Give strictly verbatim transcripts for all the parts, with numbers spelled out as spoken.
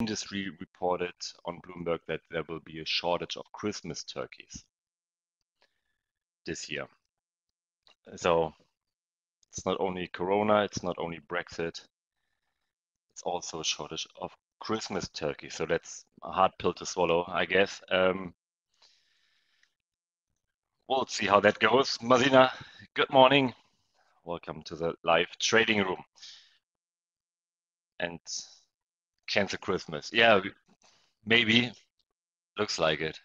industry reported on Bloomberg that there will be a shortage of Christmas turkeys this year. So it's not only Corona, it's not only Brexit, it's also a shortage of Christmas turkey. So that's a hard pill to swallow, I guess. Um, we'll see how that goes. Mazina, good morning. Welcome to the live trading room. And cancel Christmas. Yeah, maybe. Looks like it.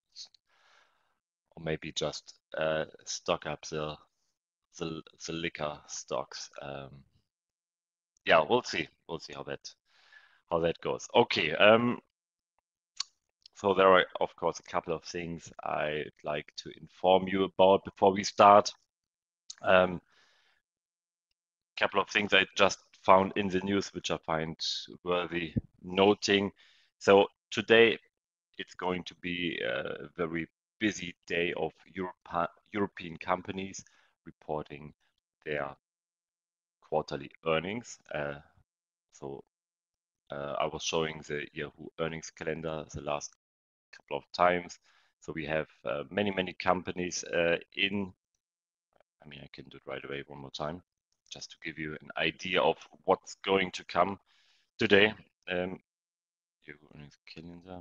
Or maybe just uh, stock up the, the the liquor stocks. Um, yeah, we'll see. We'll see how that how that goes. Okay. Um, so there are, of course, a couple of things I'd like to inform you about before we start. Um, couple of things I just found in the news which I find worthy noting. So today it's going to be a very busy day of Europe, European companies reporting their quarterly earnings. Uh, so uh, I was showing the Yahoo earnings calendar the last couple of times. So we have uh, many, many companies uh, in, I mean, I can do it right away one more time, just to give you an idea of what's going to come today. Um, Yahoo earnings calendar.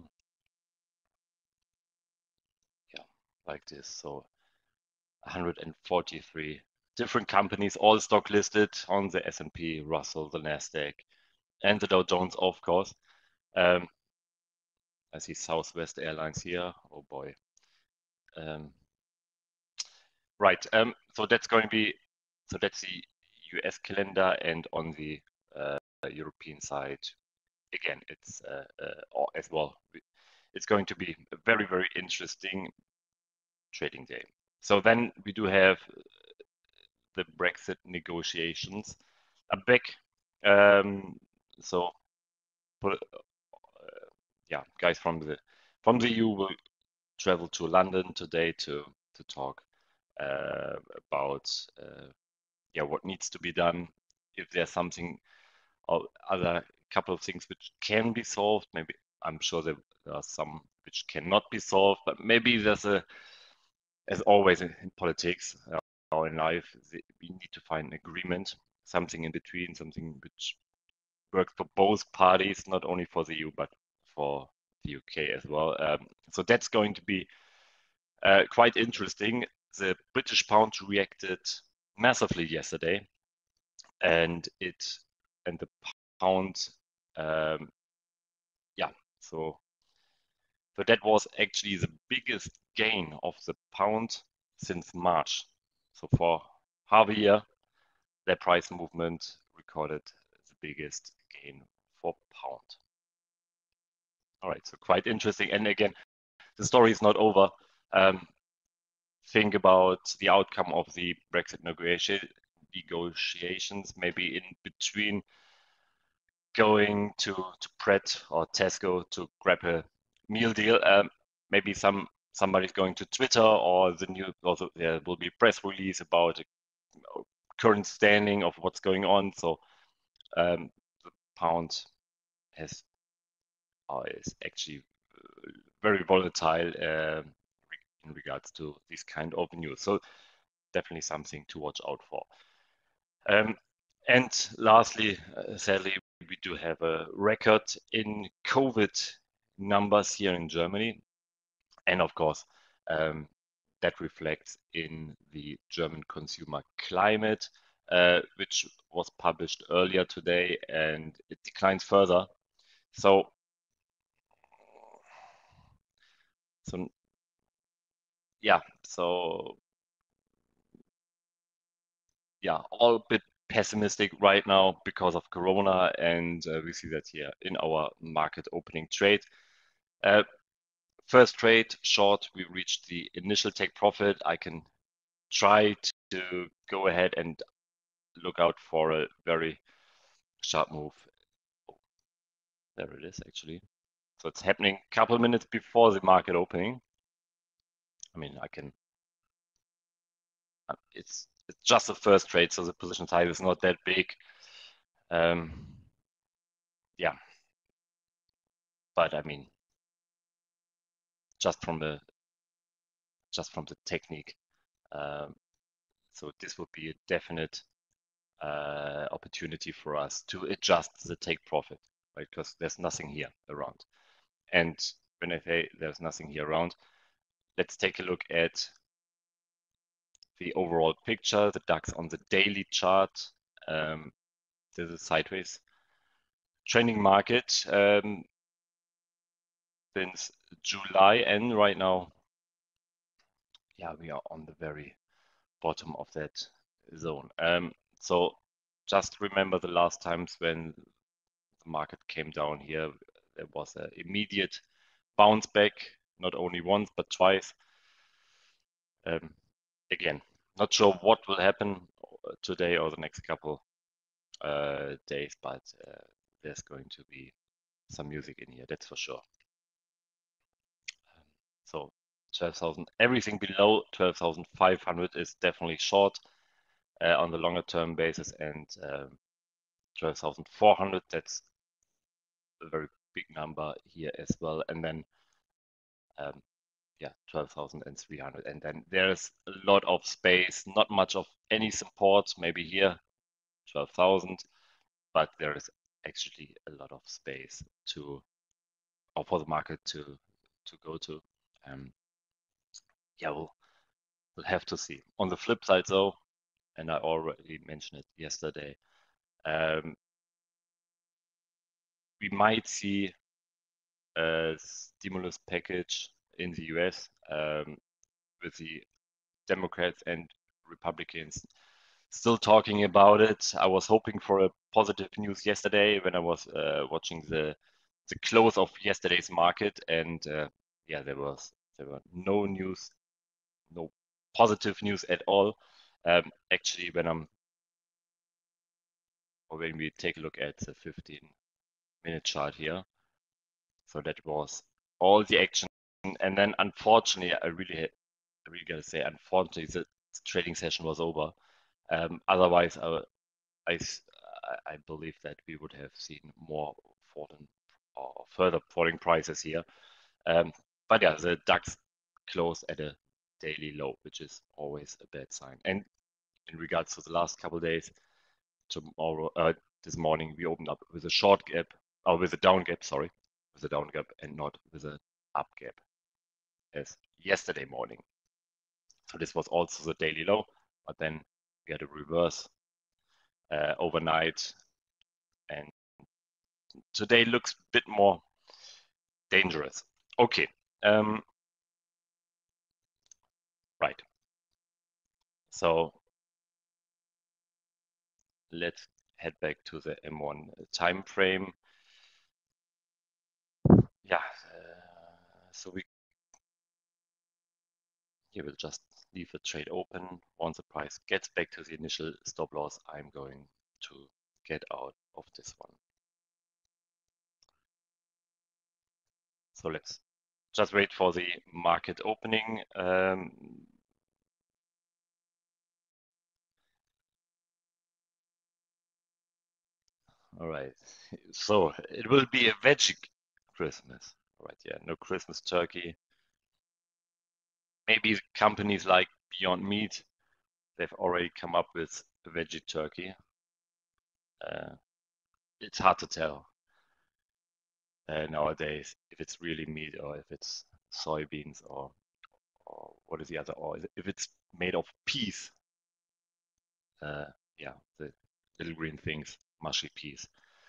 Yeah, like this. So one hundred forty-three different companies, all stock listed on the S and P, Russell, the Nasdaq, and the Dow Jones, of course. Um, I see Southwest Airlines here. Oh boy. Um, right. Um, so that's going to be, so that's the U S calendar, and on the uh, European side, again, it's uh, uh, as well. It's going to be a very, very interesting trading day. So then we do have the Brexit negotiations are back. Um, so, uh, yeah, guys from the from the E U will travel to London today to to talk uh, about uh, yeah what needs to be done. If there's something or other couple of things which can be solved, maybe I'm sure there are some which cannot be solved, but maybe there's a, as always in, in politics uh, or in life, we need to find an agreement, something in between, something which works for both parties, not only for the E U, but for the U K as well. Um, so that's going to be uh, quite interesting. The British pound reacted massively yesterday, and it and the pound, um, yeah. So so that was actually the biggest gain of the pound since March. So for half a year, their price movement recorded the biggest gain for pound. All right, so quite interesting. And again, the story is not over. Um, think about the outcome of the Brexit negotiations, maybe in between going to, to Pret or Tesco to grab a meal deal. Um, maybe some somebody's going to Twitter, or the new also there will be a press release about a current standing of what's going on. So um, the pound has uh, is actually very volatile uh, in regards to this kind of news. So definitely something to watch out for. Um, and lastly, uh, sadly, we do have a record in COVID numbers here in Germany. And of course, um, that reflects in the German consumer climate, uh, which was published earlier today, and it declines further. So, so yeah, so yeah, all a bit pessimistic right now because of Corona, and uh, we see that here in our market opening trade. Uh, first trade short, we reached the initial take profit. I can try to go ahead and look out for a very sharp move. Oh, there it is actually. So it's happening a couple minutes before the market opening. I mean, I can, it's, it's just the first trade, so the position size is not that big. Um, yeah. but I mean, just from the just from the technique, um, so this would be a definite uh, opportunity for us to adjust the take profit, right? Because there's nothing here around. And when I say there's nothing here around, let's take a look at the overall picture, the DAX on the daily chart. Um, there's a sideways trending market um, since July, and right now, yeah, we are on the very bottom of that zone. Um, so just remember the last times when the market came down here, there was an immediate bounce back, not only once, but twice. Um, again, not sure what will happen today or the next couple uh, days, but uh, there's going to be some music in here, that's for sure. Um, so twelve thousand, everything below twelve thousand five hundred is definitely short uh, on the longer term basis, and um, twelve thousand four hundred, that's a very big number here as well. And then um, yeah, twelve thousand three hundred. And then there's a lot of space, not much of any support, maybe here, twelve thousand, but there is actually a lot of space to, or for the market to, to go to. Um, yeah, we'll, we'll have to see. On the flip side though, and I already mentioned it yesterday, um, we might see a stimulus package in the U S um, with the Democrats and Republicans still talking about it. I was hoping for a positive news yesterday when I was uh, watching the the close of yesterday's market, and uh, yeah, there was there were no news, no positive news at all. Um, actually, when I'm or when we take a look at the fifteen minute chart here, so that was all the action, and then unfortunately, I really had, I really gotta say, unfortunately, the trading session was over. Um, otherwise, I, I, I believe that we would have seen more fallen or further falling prices here. Um, but yeah, the DAX closed at a daily low, which is always a bad sign. And in regards to the last couple of days, tomorrow, uh, this morning, we opened up with a short gap, or with a down gap, sorry, with a down gap and not with an up gap as yesterday morning. So this was also the daily low, but then we had a reverse uh, overnight, and today looks a bit more dangerous. Okay, um, right. So let's head back to the M one time frame. Yeah, uh, so we here we'll just leave the trade open. Once the price gets back to the initial stop loss, I'm going to get out of this one. So let's just wait for the market opening. Um, all right, so it will be a veggie Christmas. All right, yeah, no Christmas turkey. Maybe companies like Beyond Meat, they've already come up with a veggie turkey. Uh, it's hard to tell uh, nowadays if it's really meat or if it's soybeans or or what is the other, or if it's made of peas. Uh, yeah, the little green things, mushy peas.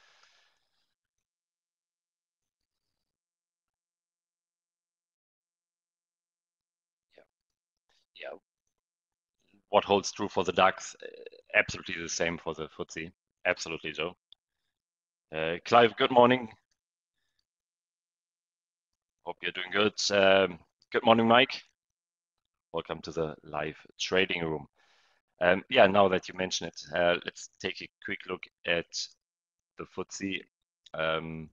Yeah, yeah. What holds true for the DAX? Uh, absolutely the same for the F T S E. Absolutely, Joe. Uh, Clive, good morning. Hope you're doing good. Um, good morning, Mike. Welcome to the live trading room. Um, yeah, now that you mention it, uh, let's take a quick look at the F T S E. Um,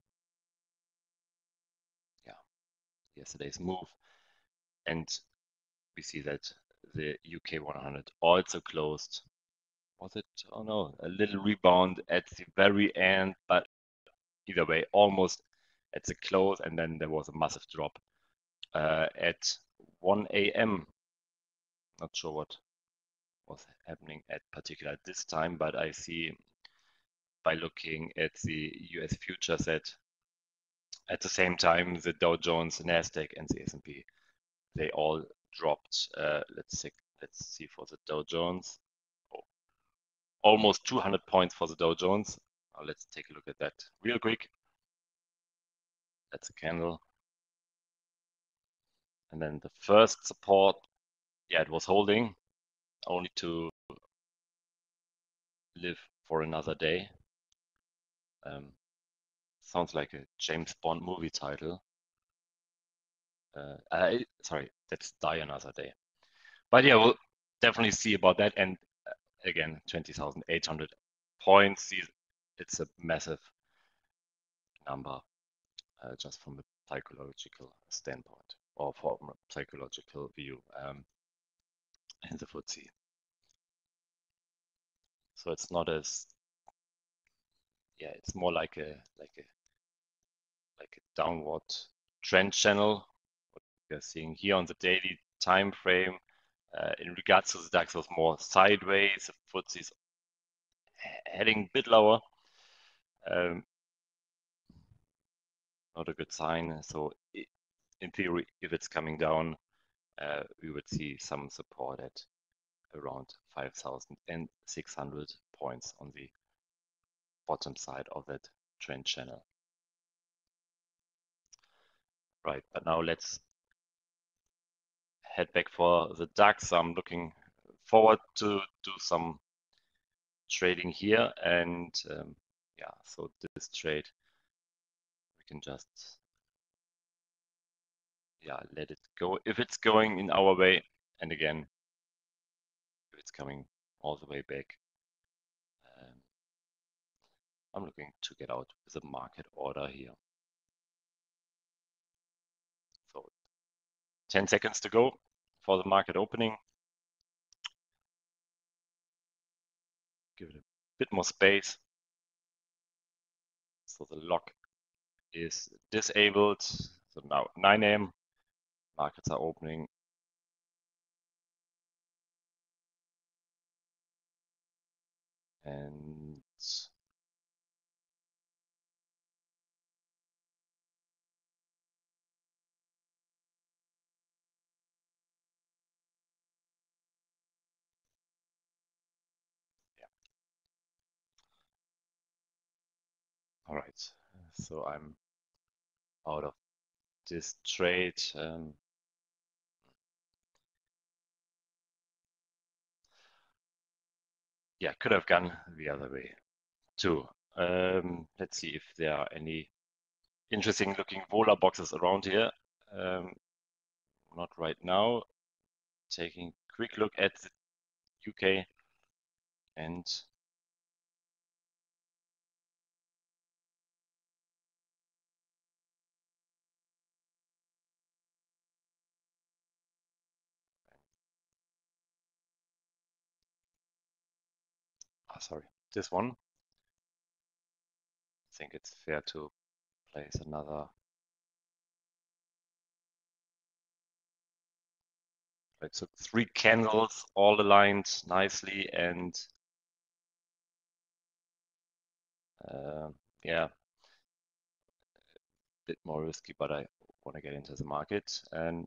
yeah, yesterday's move, and we see that the U K one hundred also closed. Was it? Oh no, a little rebound at the very end, but either way, almost at the close, and then there was a massive drop uh, at one A M Not sure what was happening at particular at this time, but I see by looking at the U S futures that at the same time the Dow Jones, the Nasdaq, and the S and P, they all dropped. Uh, let's see, let's see for the Dow Jones. Oh, almost two hundred points for the Dow Jones. Uh, let's take a look at that real quick. That's a candle. And then the first support, yeah, it was holding only to live for another day. Um, sounds like a James Bond movie title. Uh, I, sorry, that's Die Another Day. But yeah, we'll definitely see about that. And uh, again, twenty thousand eight hundred points. It's a massive number uh, just from a psychological standpoint or from a psychological view um, in the F T S E. So it's not as, yeah, it's more like a like a like a downward trend channel. What we are seeing here on the daily time frame. Uh, in regards to the DAX, was more sideways. The F T S E is heading a bit lower. Um, not a good sign. So it, in theory, if it's coming down, uh, we would see some support at around five thousand six hundred points on the bottom side of that trend channel. Right, but now let's head back for the DAX. I'm looking forward to do some trading here, and um, yeah, so this trade we can just yeah let it go if it's going in our way, and again if it's coming all the way back. Um, I'm looking to get out with a market order here. So ten seconds to go for the market opening. Give it a bit more space. So the lock is disabled. So now nine A M markets are opening. And yeah. All right. So I'm out of this trade. Um, yeah, could have gone the other way too. Um, let's see if there are any interesting looking Vola boxes around here. Um, not right now. Taking a quick look at the U K and oh, sorry, this one. I think it's fair to place another. Right, so three candles all aligned nicely, and uh, yeah, a bit more risky, but I want to get into the market. And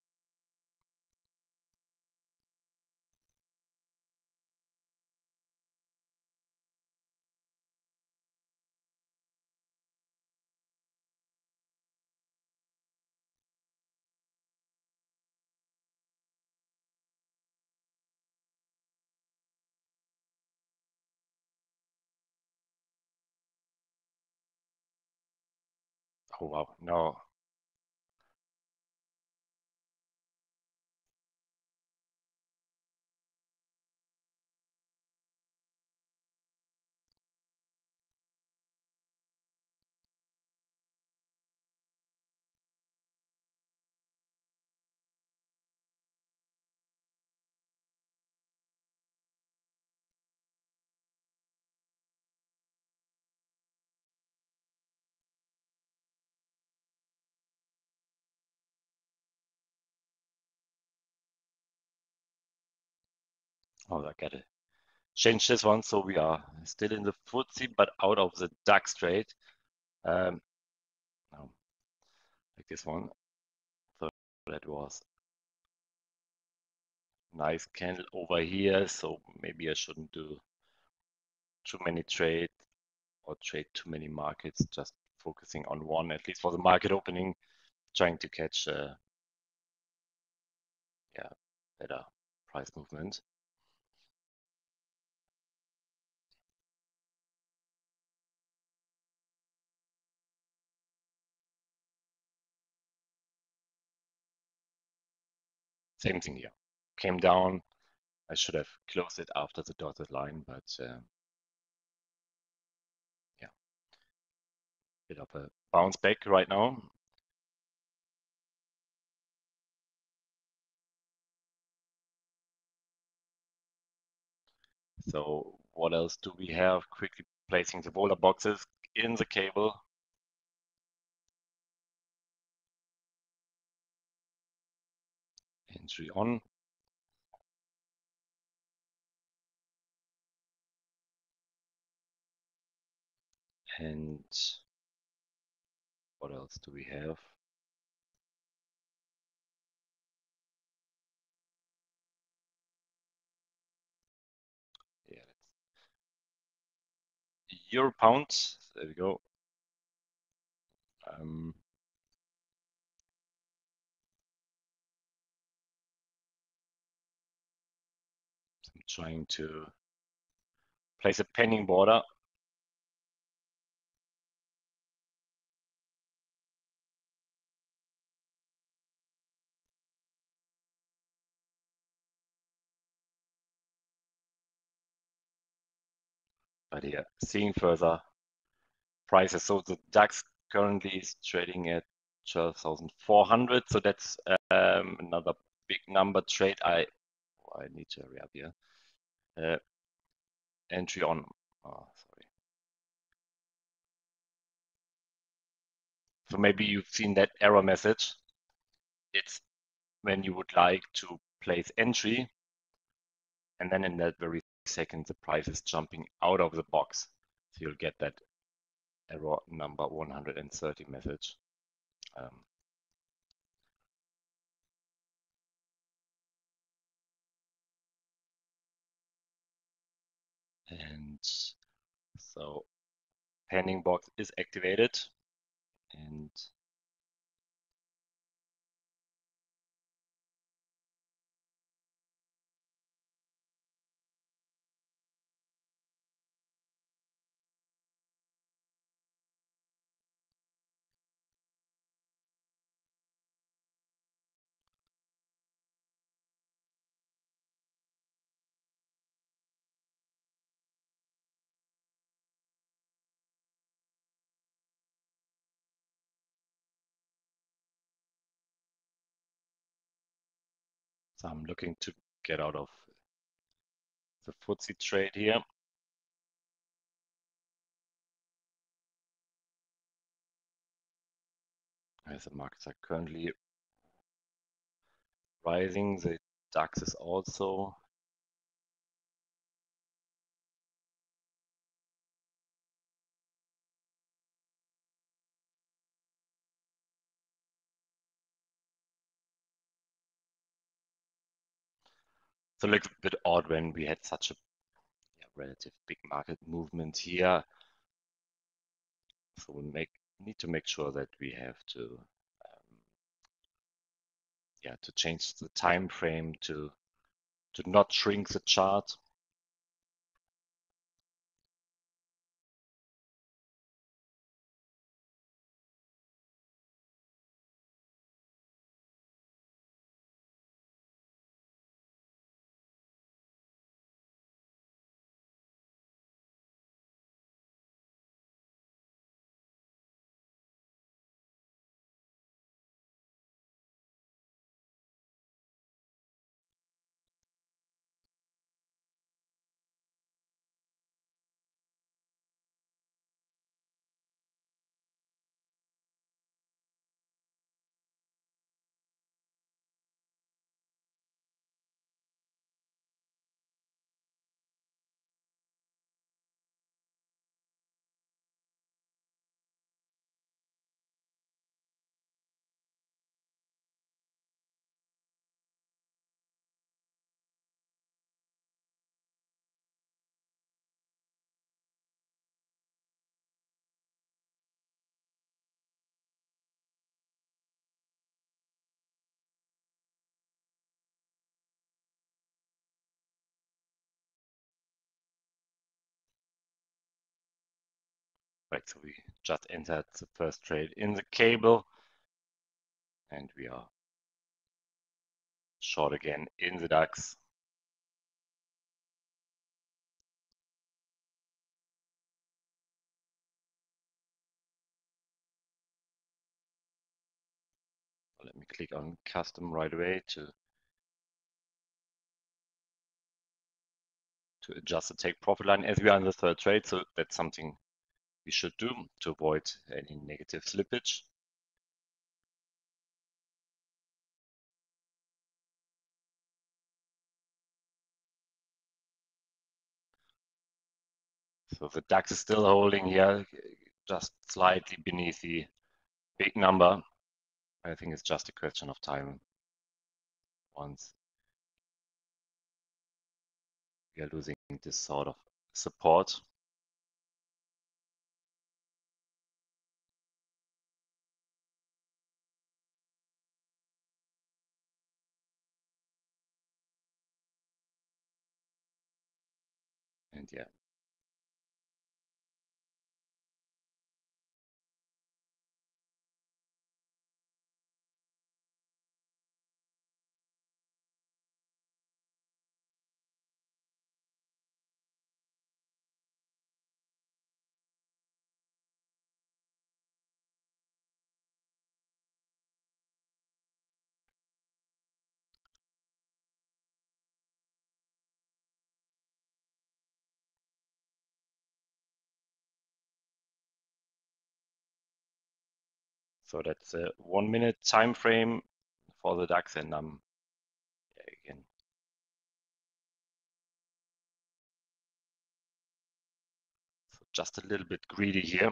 oh wow, no, Oh, I gotta change this one. So we are still in the F T S E, but out of the DAX trade. Um, no, like this one. So that was nice candle over here. So maybe I shouldn't do too many trades or trade too many markets, just focusing on one, at least for the market opening, trying to catch uh, yeah, better price movement. Same thing here. Came down. I should have closed it after the dotted line, but uh, yeah, bit of a bounce back right now. So what else do we have? Quickly placing the Vola boxes in the cable. Entry on. And what else do we have? Yeah, euro pound. There we go. Um, I'm trying to place a pending border. But yeah, seeing further prices. So the DAX currently is trading at twelve thousand four hundred. So that's um, another big number trade. I oh, I need to hurry up here. Uh, entry on. Oh, sorry. So maybe you've seen that error message. It's when you would like to place entry, and then in that very second, the price is jumping out of the box. So you'll get that error number one hundred thirty message. Um, and so pending box is activated, and so I'm looking to get out of the F T S E trade here. As the markets are currently rising, the DAX is also. So it looks a bit odd when we had such a yeah, relative big market movement here. So we make need to make sure that we have to um, yeah to change the time frame to to not shrink the chart. Right, so we just entered the first trade in the cable, and we are short again in the DAX. Let me click on custom right away to to adjust the take profit line as we are in the third trade. So that's something we should do to avoid any negative slippage. So the DAX is still holding here, just slightly beneath the big number. I think it's just a question of time once we are losing this sort of support. And yeah, so that's a one minute time frame for the DAX, and I'm again so just a little bit greedy here.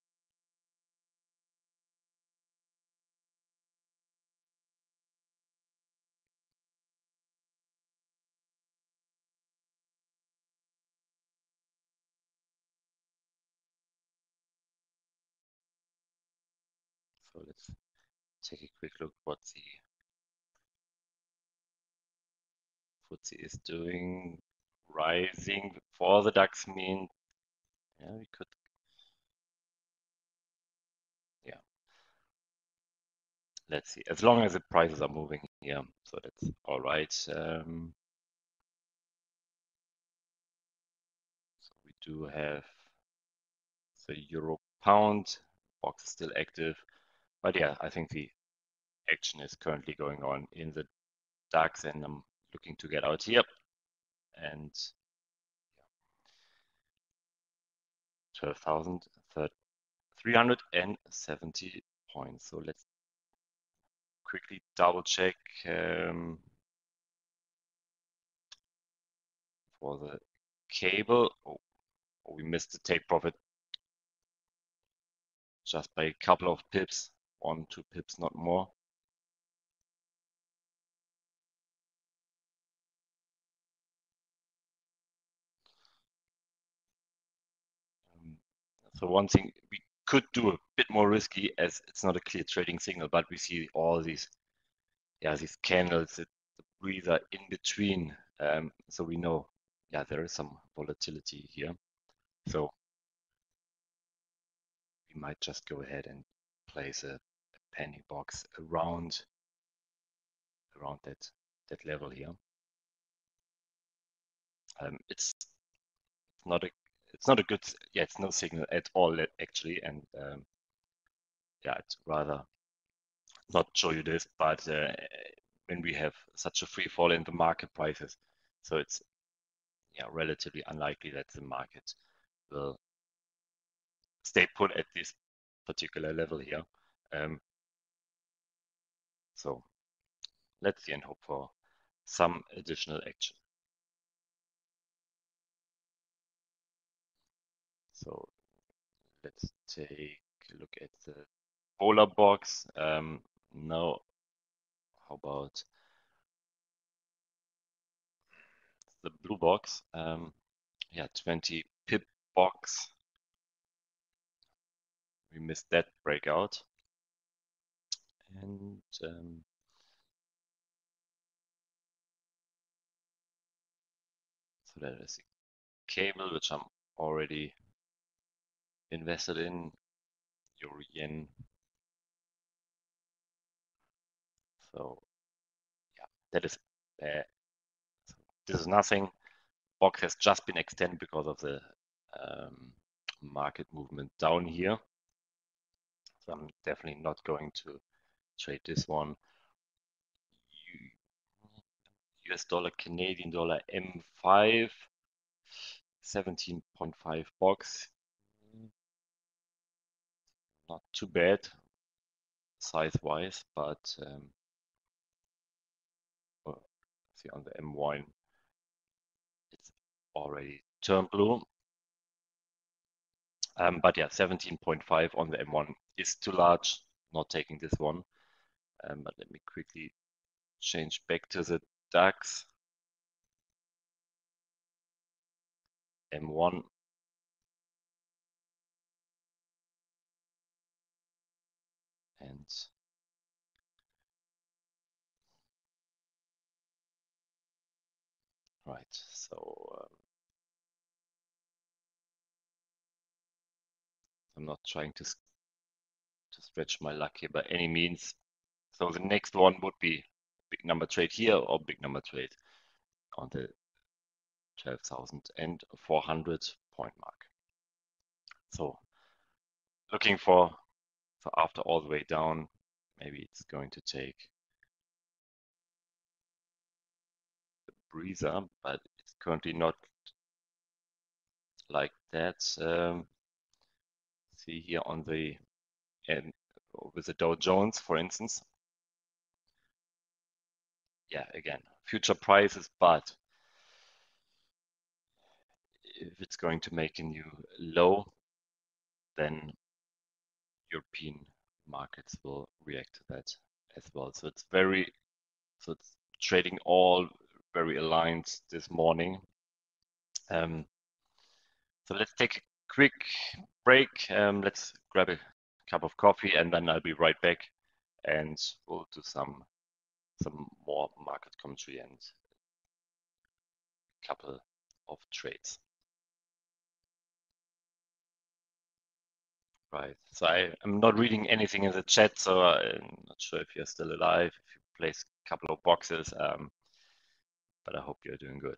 So let's take a quick look what the F T S E is doing. Rising for the DAX mean, yeah, we could, yeah. Let's see. As long as the prices are moving here, so that's all right. Um, so we do have the euro pound box is still active, but yeah, I think the action is currently going on in the DAX, and I'm looking to get out here. And twelve thousand three hundred seventy points. So let's quickly double check um, for the cable. Oh, we missed the take profit just by a couple of pips, one, two pips, not more. Um, so one thing we could do a bit more risky, as it's not a clear trading signal, but we see all these, yeah, these candles, it, the breather in between. Um, so we know, yeah, there is some volatility here. So we might just go ahead and place a, a penny box around around that that level here. Um, it's not a it's not a good yeah it's no signal at all actually, and um, yeah, it's rather not show you this, but uh, when we have such a free fall in the market prices, so it's yeah relatively unlikely that the market will stay put at this particular level here. Um, so let's see and hope for some additional action. So let's take a look at the polar box. Um, now, how about the blue box? Um, yeah, twenty pip box. We missed that breakout. And um, so that is a cable, which I'm already invested in euro yen. So yeah, that is uh, so this is nothing. Box has just been extended because of the um, market movement down here. So I'm definitely not going to trade this one. U S dollar, Canadian dollar, M five, seventeen point five box. Not too bad size-wise, but um, well, see on the M one, it's already turned blue. Um, but yeah, seventeen point five on the M one is too large, not taking this one. Um, but let me quickly change back to the DAX. M one. And right, so um, I'm not trying to, to stretch my luck here by any means. So the next one would be big number trade here or big number trade on the twelve thousand four hundred point mark. So looking for, for after all the way down, maybe it's going to take the breather, but it's currently not like that. Um, see here on the and with the Dow Jones, for instance. Yeah, again, future prices, but if it's going to make a new low, then European markets will react to that as well. So it's very, so it's trading all very aligned this morning. Um, so let's take a quick break. Um, let's grab a cup of coffee and then I'll be right back and we'll do some some more market commentary and a couple of trades. Right. So I, I'm not reading anything in the chat, so I'm not sure if you're still alive, if you place a couple of boxes, um, but I hope you're doing good.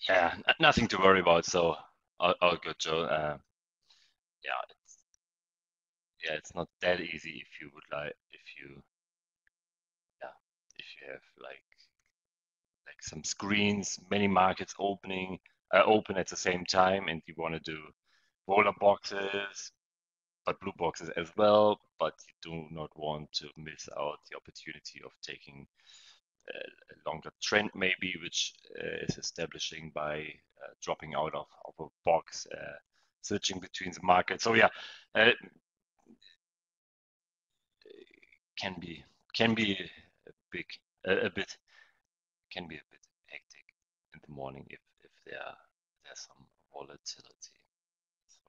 Yeah, nothing to worry about. So all, all good, Joe. Uh, yeah, it's, yeah, it's not that easy if you would like if you yeah if you have like like some screens, many markets opening uh, open at the same time, and you want to do roller boxes, but blue boxes as well, but you do not want to miss out the opportunity of taking a longer trend maybe, which uh, is establishing by uh, dropping out of, of a box, uh, switching between the markets. So yeah, uh, can be can be a big a, a bit can be a bit hectic in the morning if if there there's some volatility. So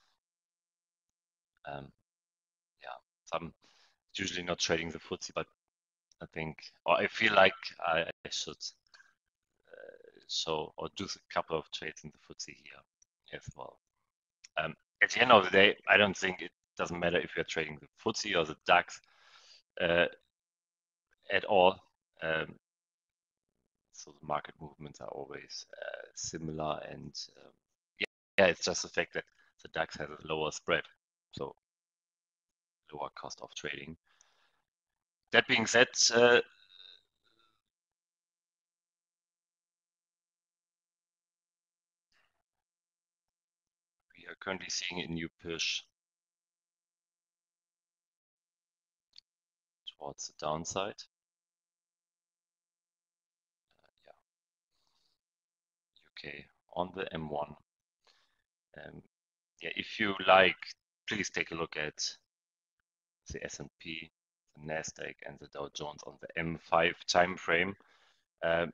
um, yeah, some usually not trading the F T S E, but I think or I feel like I, I should uh, show or do a couple of trades in the F T S E here as well. Um, at the end of the day, I don't think it doesn't matter if you're trading the F T S E or the DAX uh, at all. Um, so the market movements are always uh, similar, and um, yeah, yeah, it's just the fact that the DAX has a lower spread, so lower cost of trading. That being said, uh, we are currently seeing a new push towards the downside. Uh, yeah, U K on the M one. Um, yeah, if you like, please take a look at the S and P, the Nasdaq, and the Dow Jones on the M five time frame. Um,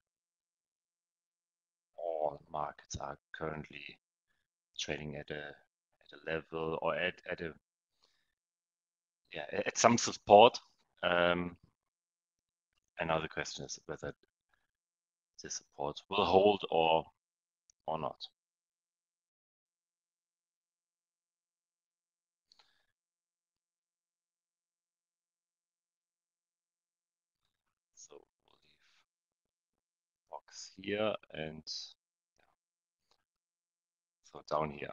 all markets are currently trading at a at a level or at at a yeah at some support. Um, and now the question is whether this support will hold or or not. So we'll leave box here and so down here.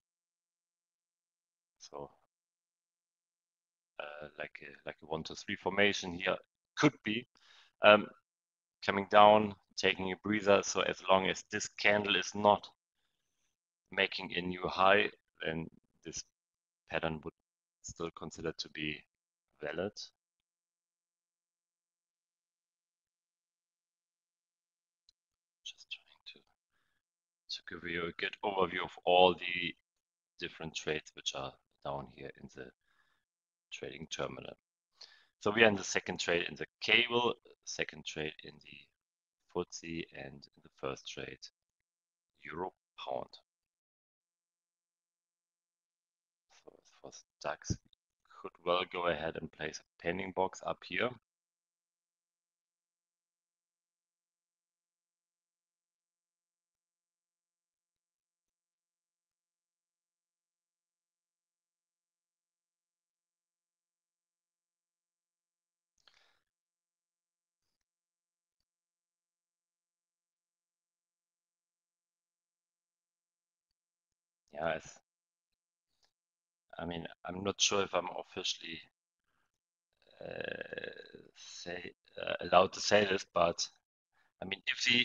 So uh, like a, like a one, two, three formation here could be um, coming down, taking a breather. So as long as this candle is not making a new high, then this pattern would still consider to be valid. Just trying to to give you a good overview of all the different trades which are down here in the trading terminal. So we are in the second trade in the cable, second trade in the F T S E, and in the first trade Euro Pound. So for DAX, could well go ahead and place a pending box up here. Yes, I mean, I'm not sure if I'm officially uh, say uh, allowed to say this, but I mean, if the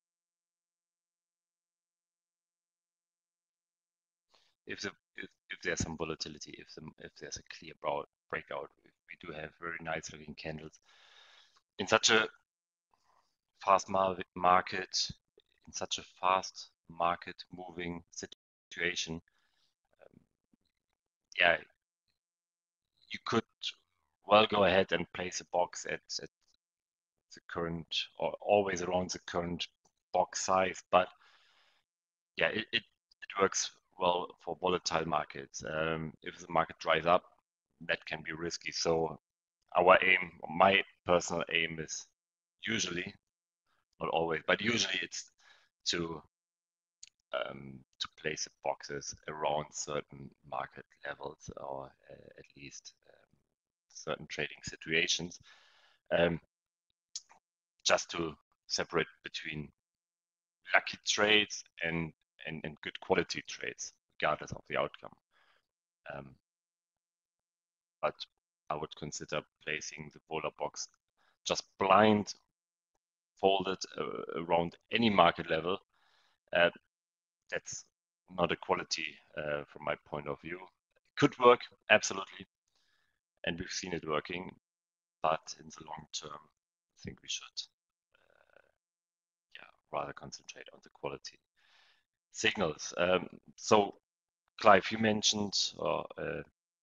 if the if, if there's some volatility, if the if there's a clear breakout, we do have very nice looking candles in such a fast market, in such a fast market moving situation. Um, yeah, you could well go ahead and place a box at, at the current or always around the current box size, but yeah, it, it, it works well for volatile markets. Um, if the market dries up, that can be risky. So our aim, my personal aim is usually, not always, but usually it's to um, to place boxes around certain market levels or uh, at least um, certain trading situations, um, just to separate between lucky trades and, and, and good quality trades, regardless of the outcome. Um, but I would consider placing the Vola box just blind, folded uh, around any market level. Uh, that's not a quality uh, from my point of view. It could work, absolutely, and we've seen it working, but in the long term, I think we should uh, yeah, rather concentrate on the quality signals. Um, so, Clive, you mentioned, or uh,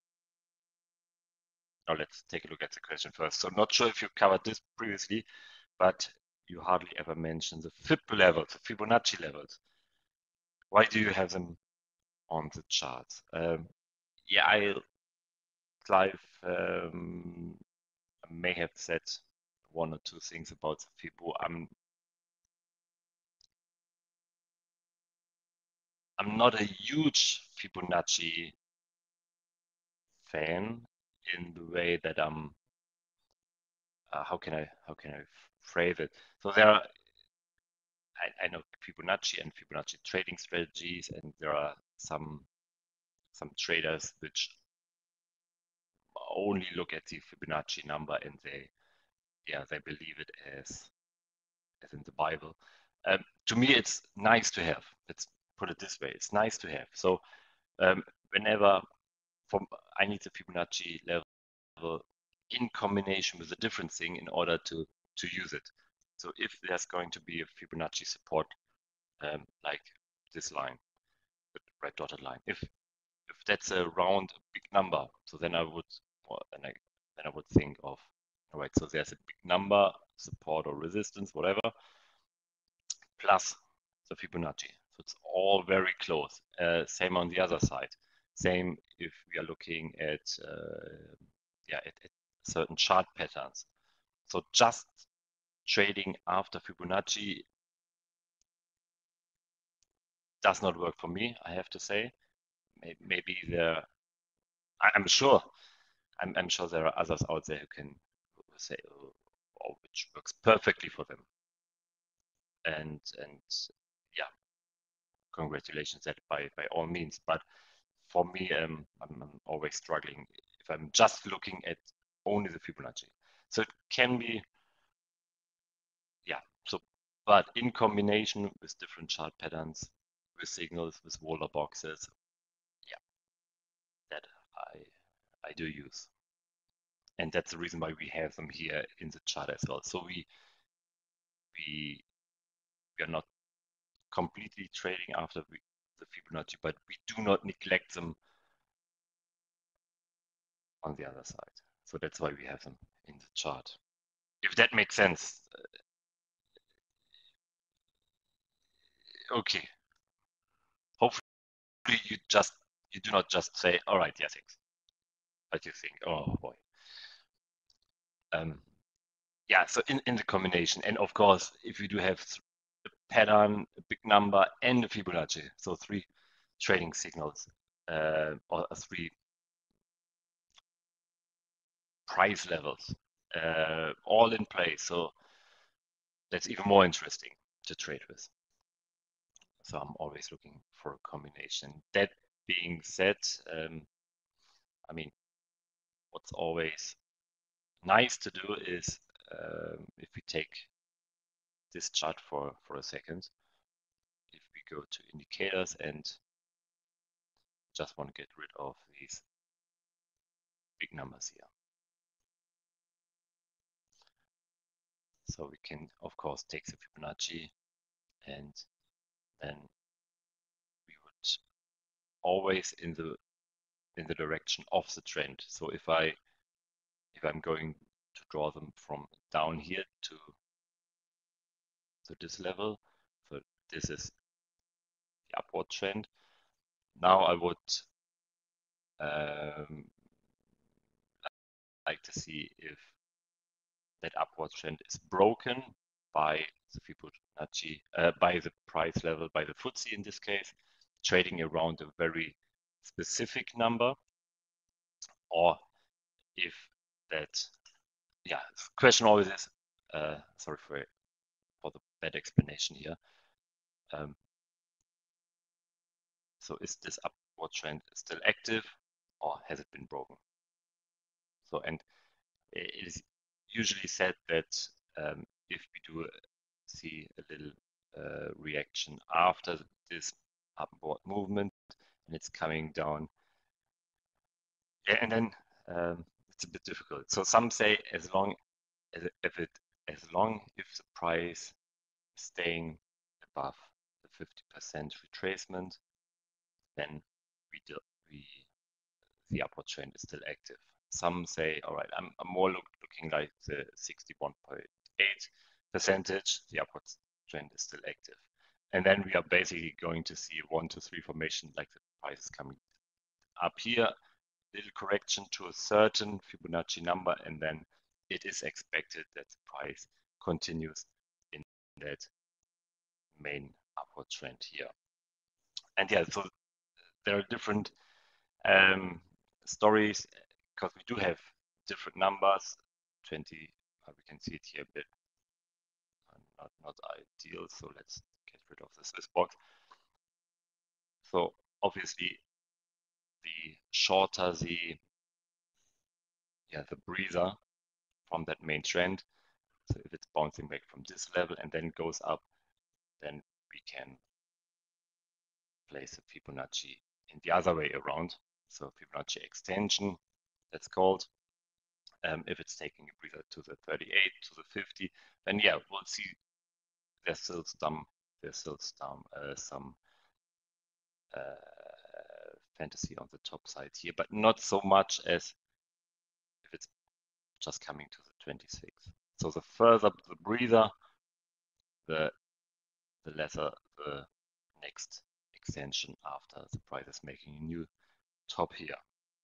now let's take a look at the question first. So, not sure if you covered this previously, but you hardly ever mention the Fib levels, the Fibonacci levels. Why do you have them on the charts? Um, yeah, I, Clive, um, may have said one or two things about the Fibo. I'm, I'm not a huge Fibonacci fan in the way that I'm. Uh, how can I how can I phrase it? So there are. I, I know Fibonacci and Fibonacci trading strategies, and there are some some traders which only look at the Fibonacci number and they yeah they believe it as as in the Bible. Um, to me, it's nice to have. Let's put it this way: it's nice to have. So um, whenever from I need the Fibonacci level in combination with a different thing in order to to use it. So if there's going to be a Fibonacci support um, like this line, the red dotted line, if if that's a round big number, so then I would well, then I then I would think of all right. So there's a big number, support or resistance, whatever, plus the Fibonacci. So it's all very close. Uh, same on the other side. Same if we are looking at uh, yeah at, at certain chart patterns. So just trading after Fibonacci does not work for me, I have to say. Maybe there, I'm sure, I'm, I'm sure there are others out there who can say, oh, oh, which works perfectly for them. And and yeah, congratulations that by by all means. But for me, um, I'm, I'm always struggling if I'm just looking at only the Fibonacci. So it can be, yeah. So, but in combination with different chart patterns, with signals, with Vola boxes, yeah, that I I do use, and that's the reason why we have them here in the chart as well. So we we we are not completely trading after we, the Fibonacci, but we do not neglect them on the other side. So that's why we have them in the chart. If that makes sense. Okay. Hopefully you just you do not just say, all right, yes, X, but you think, oh boy. Um, yeah, so in, in the combination, and of course, if you do have a pattern, a big number, and a Fibonacci, so three trading signals, uh, or three price levels, uh, all in place. So that's even more interesting to trade with. So I'm always looking for a combination. That being said, um, I mean, what's always nice to do is um, if we take this chart for, for a second, if we go to indicators and just want to get rid of these big numbers here. So we can, of course, take the Fibonacci and then we would always in the in the direction of the trend. So if I if I'm going to draw them from down here to to this level, so this is the upward trend. Now I would um, like to see if that upward trend is broken by the Fibonacci, uh, by the price level, by the F T S E in this case, trading around a very specific number, or if that, yeah, the question always is, uh, sorry for, for the bad explanation here, Um, so is this upward trend still active, or has it been broken? So, and it is usually said that um, if we do see a little uh, reaction after this upward movement and it's coming down, yeah, and then um, it's a bit difficult. So some say as long as it, if it as long if the price is staying above the fifty percent retracement, then we do, we the upward trend is still active. Some say, all right, I'm, I'm more look, looking like the sixty-one point eight percentage, the upward trend is still active. And then we are basically going to see one to three formation, like the price is coming up here, little correction to a certain Fibonacci number, and then it is expected that the price continues in that main upward trend here. And yeah, so there are different um, stories because we do have different numbers. twenty, uh, we can see it here a bit, uh, not, not ideal. So let's get rid of the Swiss box. So obviously, the shorter the yeah the breather from that main trend. So if it's bouncing back from this level and then goes up, then we can place a Fibonacci in the other way around. So Fibonacci extension, that's called. Um, if it's taking a breather to the thirty-eight, to the fifty, then yeah, we'll see there's still some there's still some uh, some uh, fantasy on the top side here, but not so much as if it's just coming to the twenty-six. So the further the breather, the the lesser the next extension after the price is making a new top here.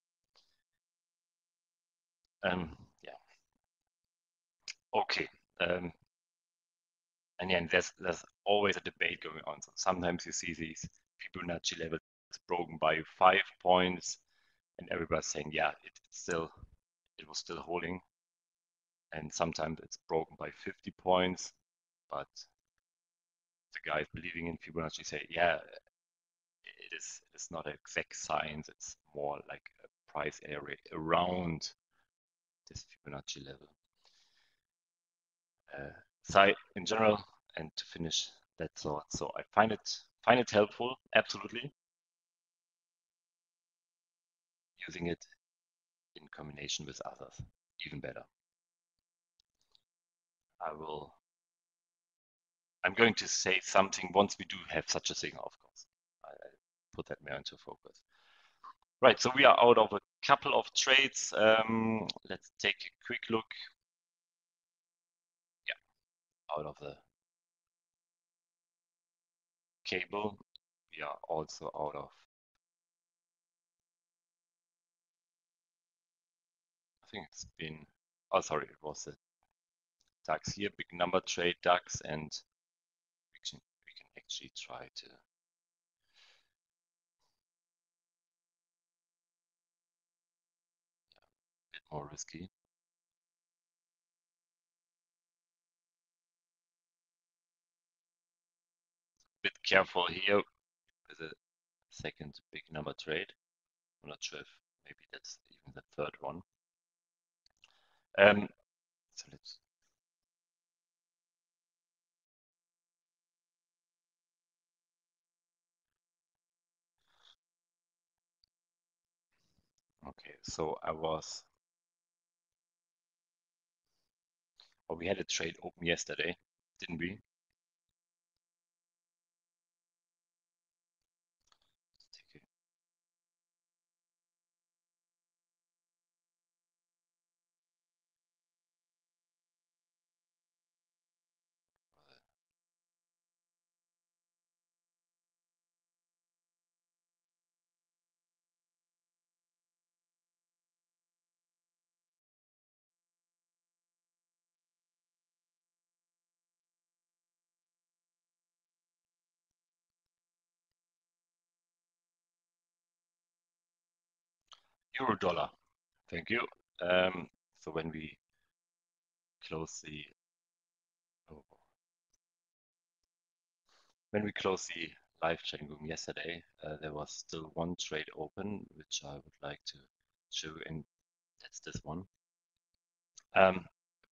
Um, yeah. Okay. Um, and yeah, there's there's always a debate going on. So sometimes you see these Fibonacci levels broken by five points, and everybody's saying, yeah, it, it's still it was still holding. And sometimes it's broken by fifty points, but the guys believing in Fibonacci say, yeah, it is it's not an exact science. It's more like a price area around this Fibonacci level. Uh, so in general, and to finish that thought, so I find it find it helpful, absolutely. Using it in combination with others, even better. I will. I'm going to say something once we do have such a thing, of course. I, I put that more into focus. Right, so we are out of a couple of trades. Um, let's take a quick look. Yeah, out of the cable. We are also out of, I think it's been, oh, sorry, it was the DAX here, big number trade DAX, and we can, we can actually try to a bit more risky. Bit careful here with a second big number trade. I'm not sure if maybe that's even the third one. Um, so let's. Okay, so I was. Well, we had a trade open yesterday, didn't we? Take a euro dollar. Thank you. Um, so when we close the, oh, when we closed the live trading room yesterday, uh, there was still one trade open, which I would like to show, and that's this one. Um,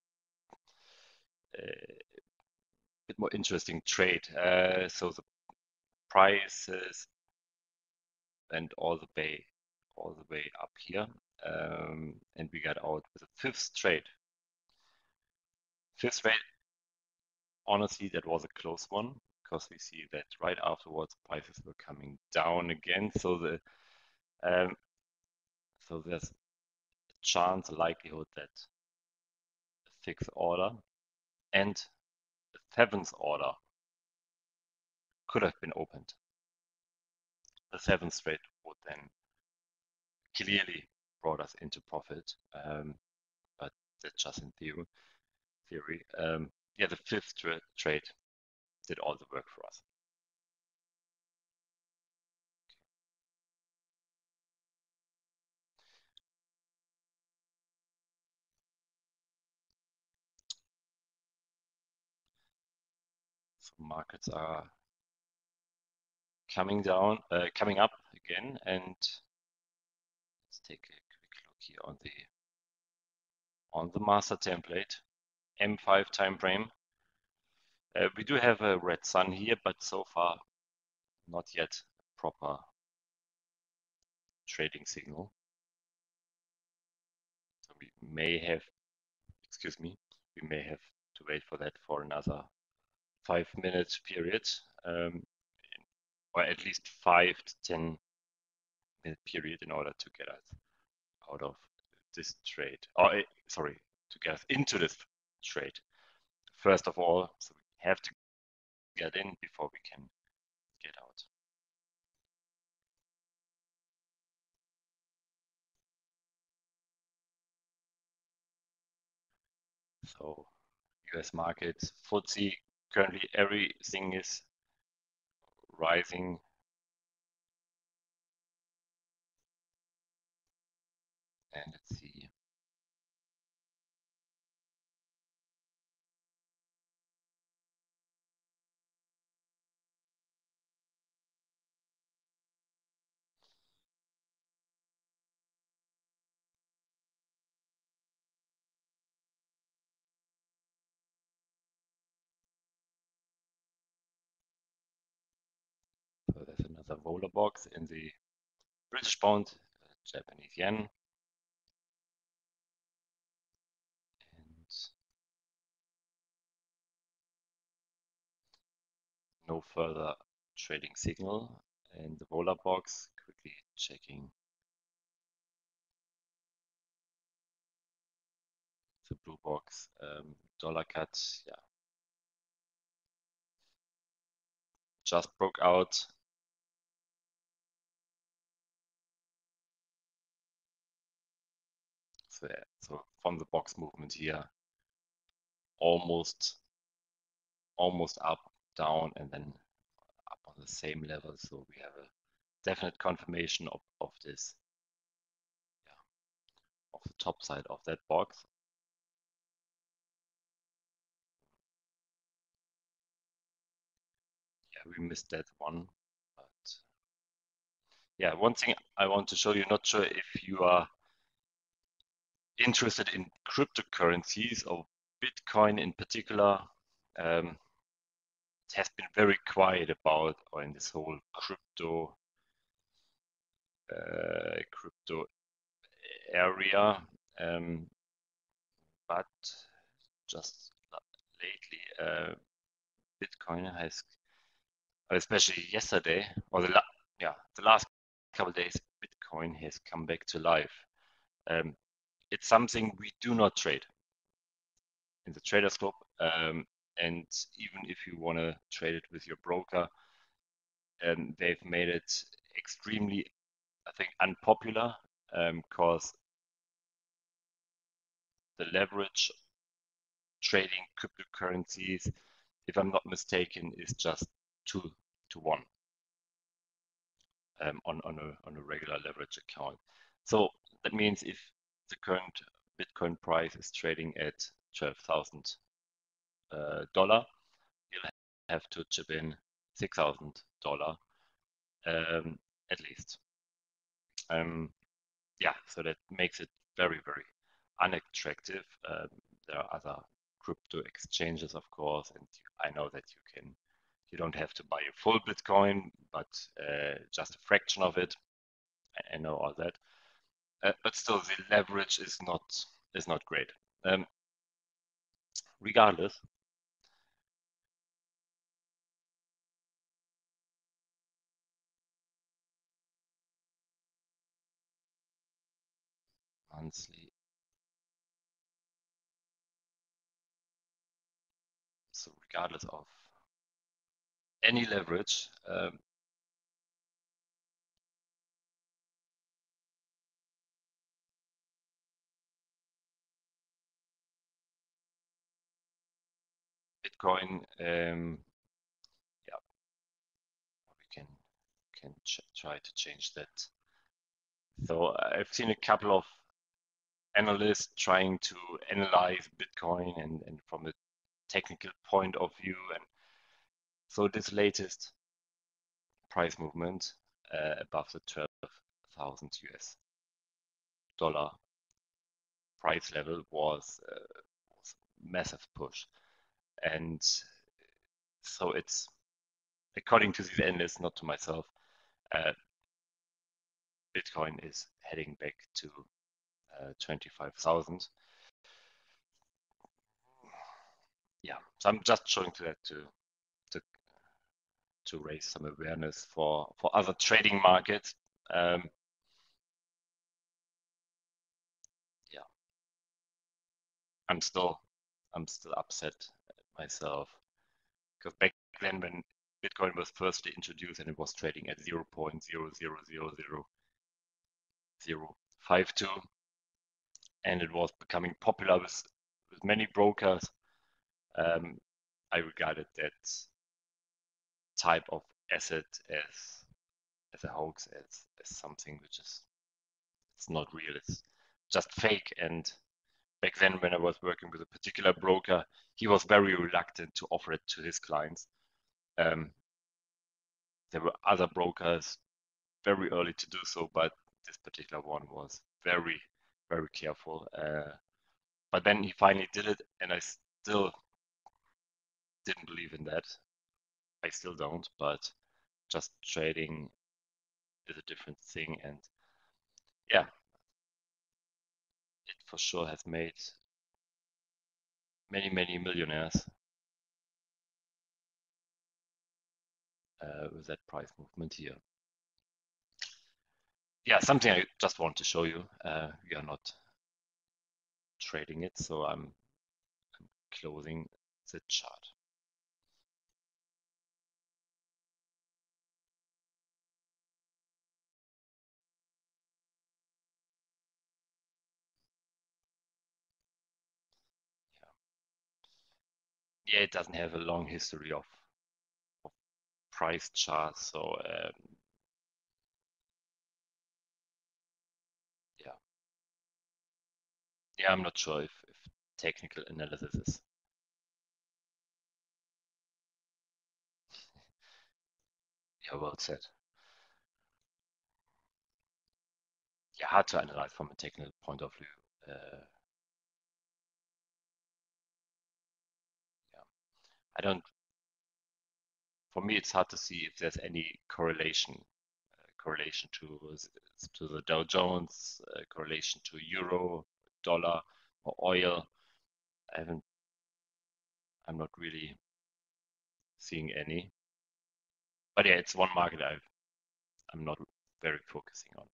a bit more interesting trade. Uh, so the prices went all the way, all the way up here, um, and we got out with a fifth trade. Fifth trade. Honestly, that was a close one because we see that right afterwards prices were coming down again. So the um, so there's a chance, a likelihood that a sixth order and the seventh order could have been opened. The seventh trade would then clearly brought us into profit, um, but that's just in theory. Theory, um, yeah, the fifth tra trade did all the work for us. So markets are coming down, uh, coming up again, and let's take a quick look here on the on the master template, M five time frame. Uh, we do have a red sun here, but so far not yet a proper trading signal. So we may have, excuse me, we may have to wait for that for another five minutes period, um, or at least five to ten minute period in order to get us out of this trade, or uh, sorry, to get us into this trade. First of all, so we have to get in before we can get out. So U S markets, F T S E, currently everything is rising. And let's see. So there's another roller box in the British pound, Japanese yen. And no further trading signal in the roller box. Quickly checking the blue box, um, dollar cut, yeah, just broke out. So, yeah, so from the box movement here, almost, almost up, down, and then up on the same level. So we have a definite confirmation of, of this, yeah, of the top side of that box. Yeah, we missed that one. But yeah, one thing I want to show you, not sure if you are interested in cryptocurrencies or Bitcoin in particular. Um, it has been very quiet about, or in this whole crypto uh, crypto area, um, but just lately, uh, Bitcoin has, especially yesterday, or the la yeah, the last couple of days, Bitcoin has come back to life. Um, it's something we do not trade in the Traderscope, um, and even if you want to trade it with your broker, um, they've made it extremely, I think, unpopular because um, the leverage trading cryptocurrencies, if I'm not mistaken, is just two to one um, on on a on a regular leverage account. So that means if the current Bitcoin price is trading at twelve thousand uh, dollar, you'll have to chip in six thousand dollars um, at least. Um, yeah, so that makes it very, very unattractive. Um, there are other crypto exchanges, of course, and I know that you can, you don't have to buy a full Bitcoin, but uh, just a fraction of it. I, I know all that, uh, but still, the leverage is not is not great. Um, regardless, monthly. So regardless of any leverage, um, Bitcoin, um, yeah, we can can ch try to change that. So I've seen a couple of analysts trying to analyze Bitcoin and, and from a technical point of view. And so this latest price movement uh, above the twelve thousand U S dollar price level was, uh, was a massive push. And so it's, according to these analysts, not to myself, uh, Bitcoin is heading back to uh, twenty-five thousand. Yeah, so I'm just showing to that to to to raise some awareness for for other trading markets. Um, yeah, I'm still I'm still upset myself because back then when Bitcoin was firstly introduced and it was trading at zero point zero zero zero zero zero five two, and it was becoming popular with, with many brokers, um, I regarded that type of asset as as a hoax, as, as something which is it's not real, it's just fake. And back then when I was working with a particular broker, he was very reluctant to offer it to his clients. Um, there were other brokers very early to do so, but this particular one was very, very careful. Uh, but then he finally did it, and I still didn't believe in that. I still don't, but just trading is a different thing. And yeah, it for sure has made many, many millionaires uh, with that price movement here. Yeah, something I just want to show you. Uh, we are not trading it, so I'm, I'm closing the chart. Yeah, yeah, it doesn't have a long history of, of price charts, so um, yeah, yeah, I'm not sure if, if technical analysis is yeah well said. Yeah, hard to analyze from a technical point of view. Uh, yeah, I don't. For me, it's hard to see if there's any correlation uh, correlation to to the Dow Jones, uh, correlation to euro, dollar, or oil. I haven't. I'm not really seeing any. But yeah, it's one market I've, I'm not very focusing on.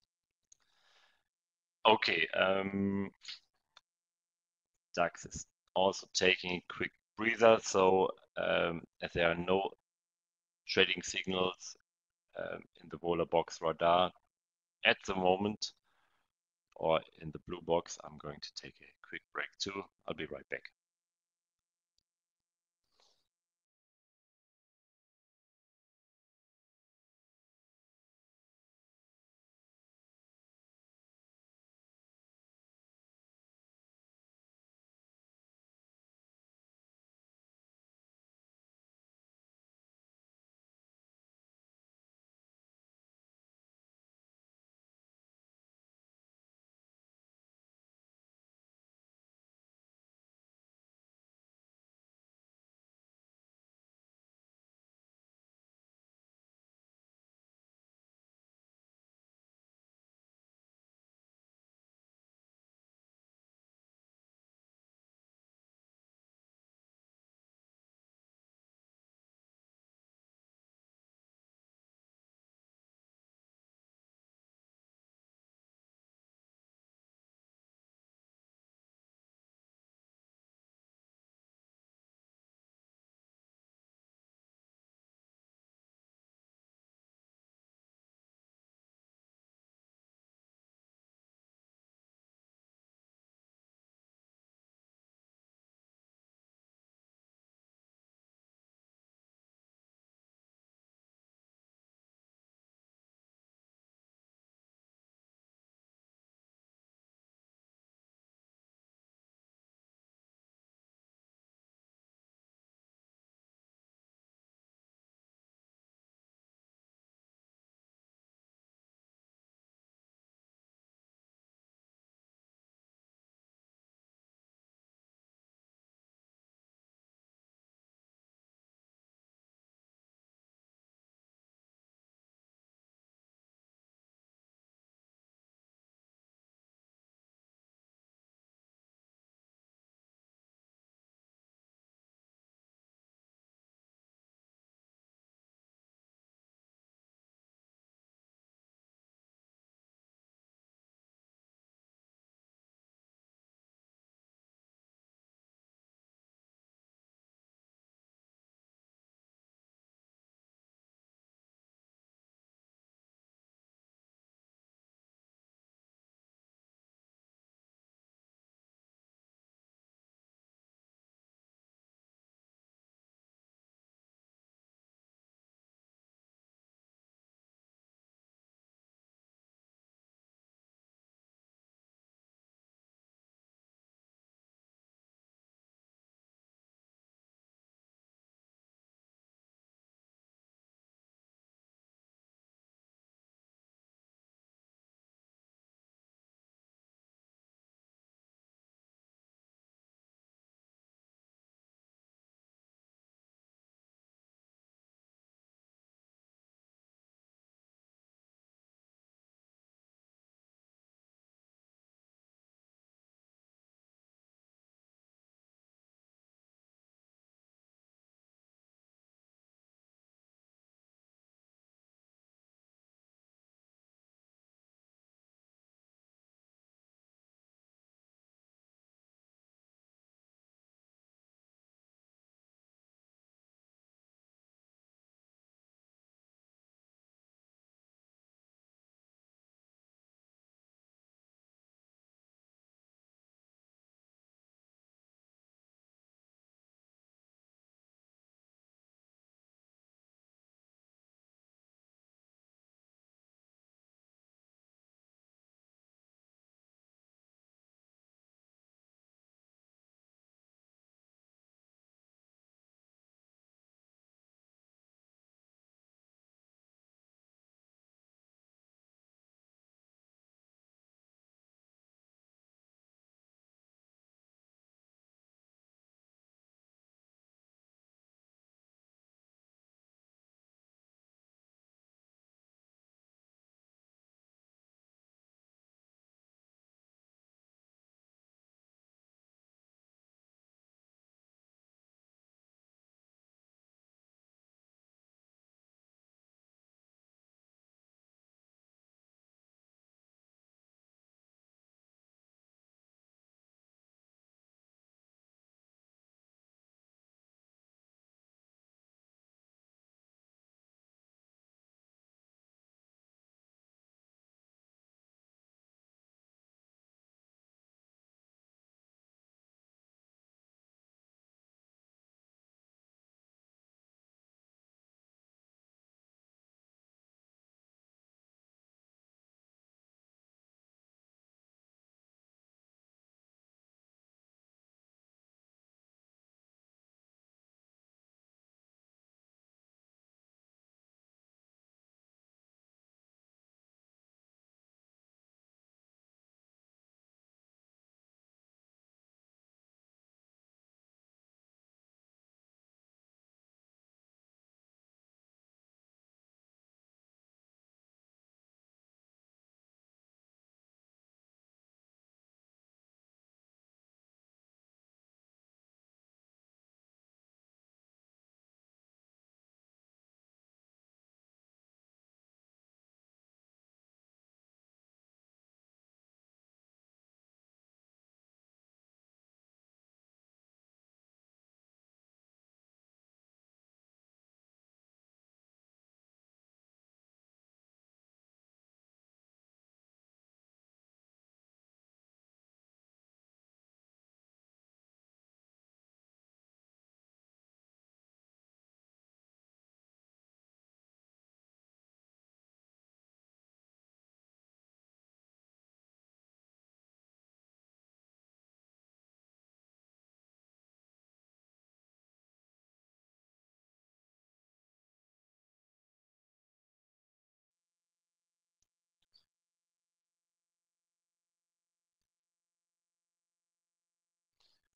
Okay, um, DAX is also taking a quick breather. So um, as there are no trading signals um, in the Vola box radar at the moment, or in the blue box, I'm going to take a quick break too. I'll be right back.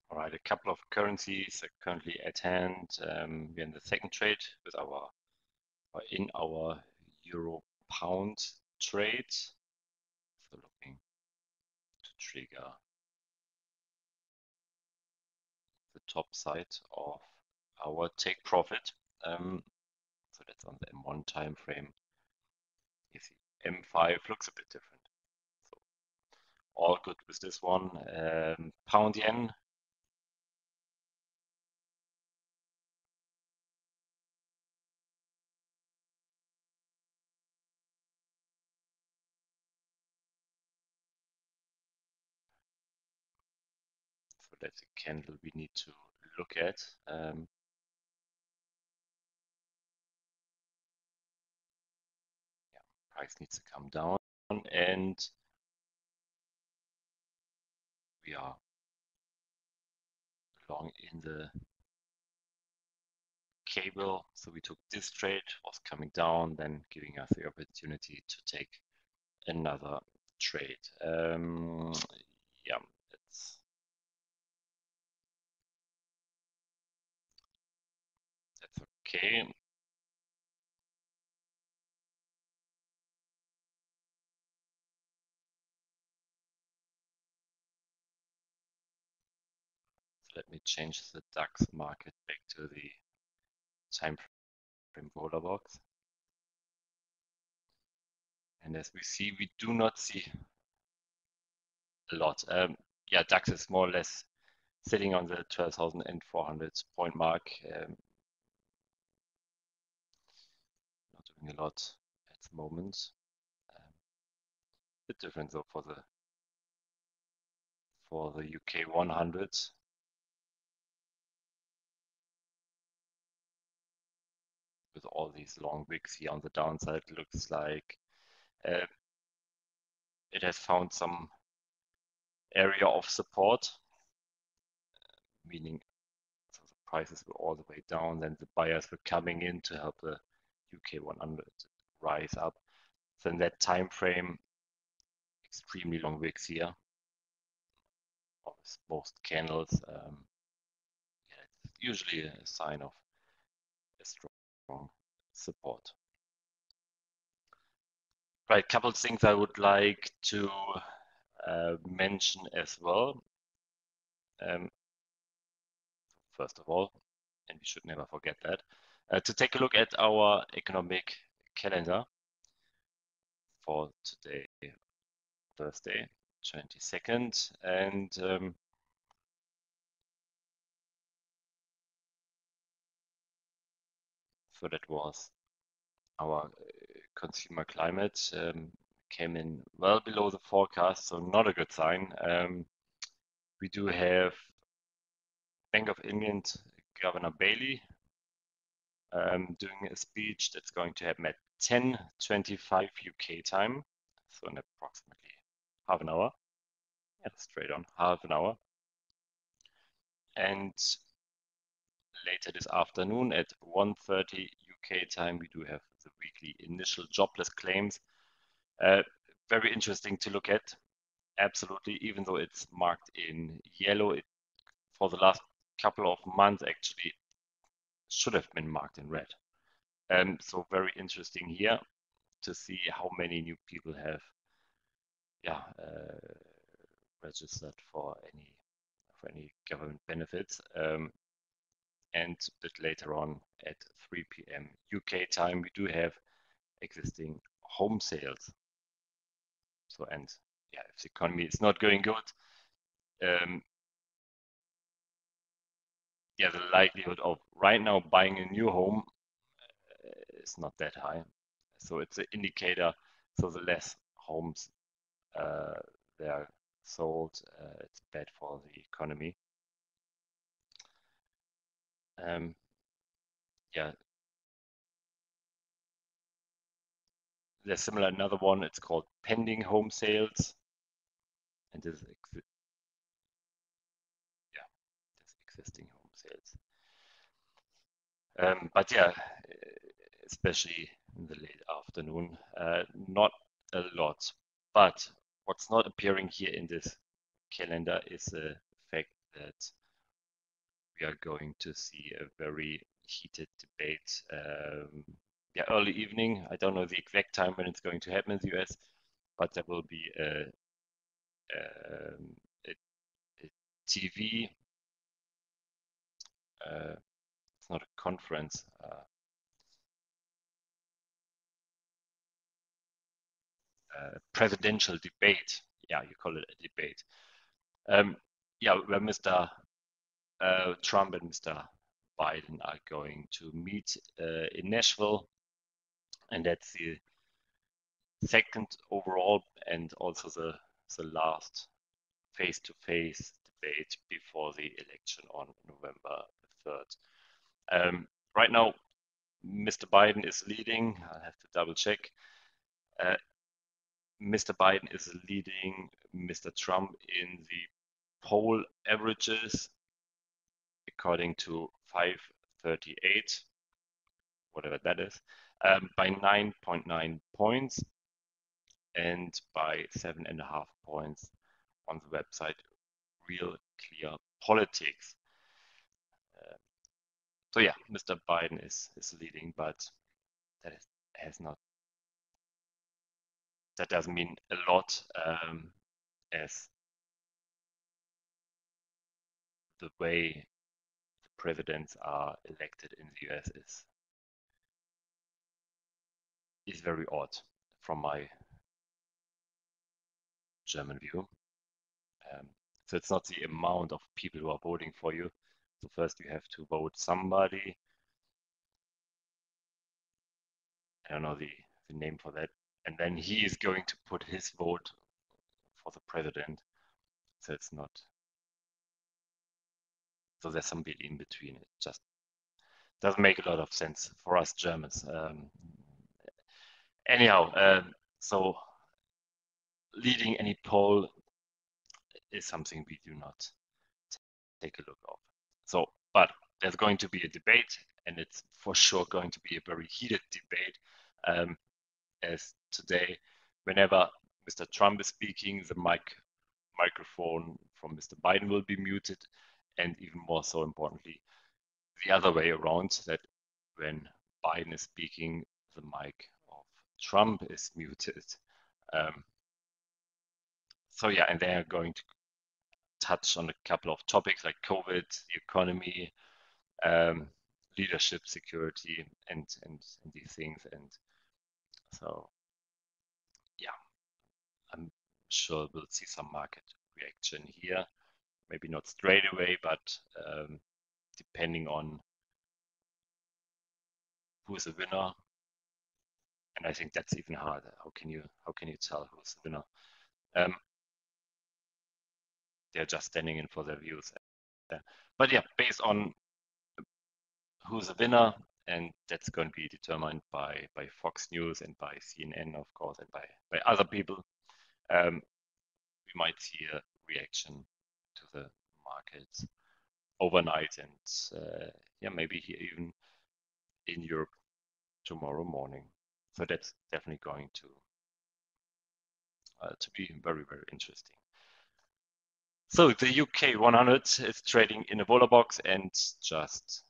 All right, a couple of currencies are currently at hand. Um, we're in the second trade with our, or in our euro pound trade. So looking to trigger the top side of our take profit. Um, so that's on the M one time frame. You see, M five looks a bit different. So all good with this one. Um, pound yen. So that's a candle we need to look at. Um, yeah, price needs to come down, and we are long in the cable. So we took this trade, was coming down, then giving us the opportunity to take another trade. Um, yeah, it's that's okay. So let me change the DAX market back to the time frame roller box. And as we see, we do not see a lot. Um, yeah, DAX is more or less sitting on the twelve thousand four hundred point mark. Um, not doing a lot at the moment. Um, a bit different though for the for the U K one hundred. With all these long wicks here on the downside, looks like uh, it has found some area of support, meaning so the prices were all the way down, then the buyers were coming in to help the U K one hundred rise up. So in that time frame, extremely long wicks here of most candles. Um, yeah, it's usually a sign of a strong support. Right, couple of things I would like to uh, mention as well. Um, first of all, and we should never forget that, uh, to take a look at our economic calendar for today, Thursday, twenty-second, and um, so that was our uh, consumer climate um, came in well below the forecast, so not a good sign. Um, we do have Bank of England Governor Bailey um, doing a speech that's going to happen at ten twenty-five U K time, so in approximately half an hour. Yeah, straight on half an hour. And later this afternoon at one thirty U K time, we do have the weekly initial jobless claims. Uh, very interesting to look at. Absolutely, even though it's marked in yellow, it for the last couple of months actually should have been marked in red. Um, so very interesting here to see how many new people have yeah uh, registered for any for any government benefits. Um, and a bit later on at three P M U K time, we do have existing home sales. So, and yeah, if the economy is not going good, um, yeah, the likelihood of right now buying a new home uh, is not that high. So it's an indicator. So the less homes uh, they are sold, uh, it's bad for the economy. Um, yeah, there's similar another one. It's called pending home sales, and this is yeah, this existing home sales. Um, but yeah, especially in the late afternoon, uh, not a lot. But what's not appearing here in this calendar is the fact that we are going to see a very heated debate. Um, yeah, early evening. I don't know the exact time when it's going to happen in the U S, but there will be a, um, a, a T V. Uh, it's not a conference. Uh, uh, presidential debate. Yeah, you call it a debate. Um, yeah, where Mister Uh, Trump and Mister Biden are going to meet uh, in Nashville, and that's the second overall and also the the last face-to-face debate before the election on November third. Um, right now, Mister Biden is leading. I have to double check. Uh, Mister Biden is leading Mister Trump in the poll averages according to five thirty-eight, whatever that is, um, by nine point nine points and by seven and a half points on the website Real Clear Politics. Uh, so yeah, Mister Biden is is leading, but that is, has not that doesn't mean a lot, um, as the way the presidents are elected in the U S is is very odd from my German view. Um, so it's not the amount of people who are voting for you. So first you have to vote somebody. I don't know the, the name for that. And then he is going to put his vote for the president. So it's not, so there's some bit in between. It just doesn't make a lot of sense for us Germans. Um, anyhow, um, so leading any poll is something we do not take a look of. So, but there's going to be a debate, and it's for sure going to be a very heated debate. Um, as today, whenever Mister Trump is speaking, the mic microphone from Mister Biden will be muted, and even more so importantly, the other way around, that when Biden is speaking, the mic of Trump is muted. Um, so yeah, and they are going to touch on a couple of topics like COVID, the economy, um, leadership, security, and, and and these things. And so yeah, I'm sure we'll see some market reaction here. Maybe not straight away, but um, depending on who is the winner. And I think that's even harder. How can you how can you tell who's the winner? Um, they're just standing in for their views. Uh, but yeah, based on who's the winner, and that's going to be determined by by Fox News and by C N N, of course, and by by other people. Um, we might see a reaction to the markets overnight, and uh, yeah, maybe here even in Europe tomorrow morning. So that's definitely going to uh, to be very, very interesting. So the U K one hundred is trading in a Vola box and just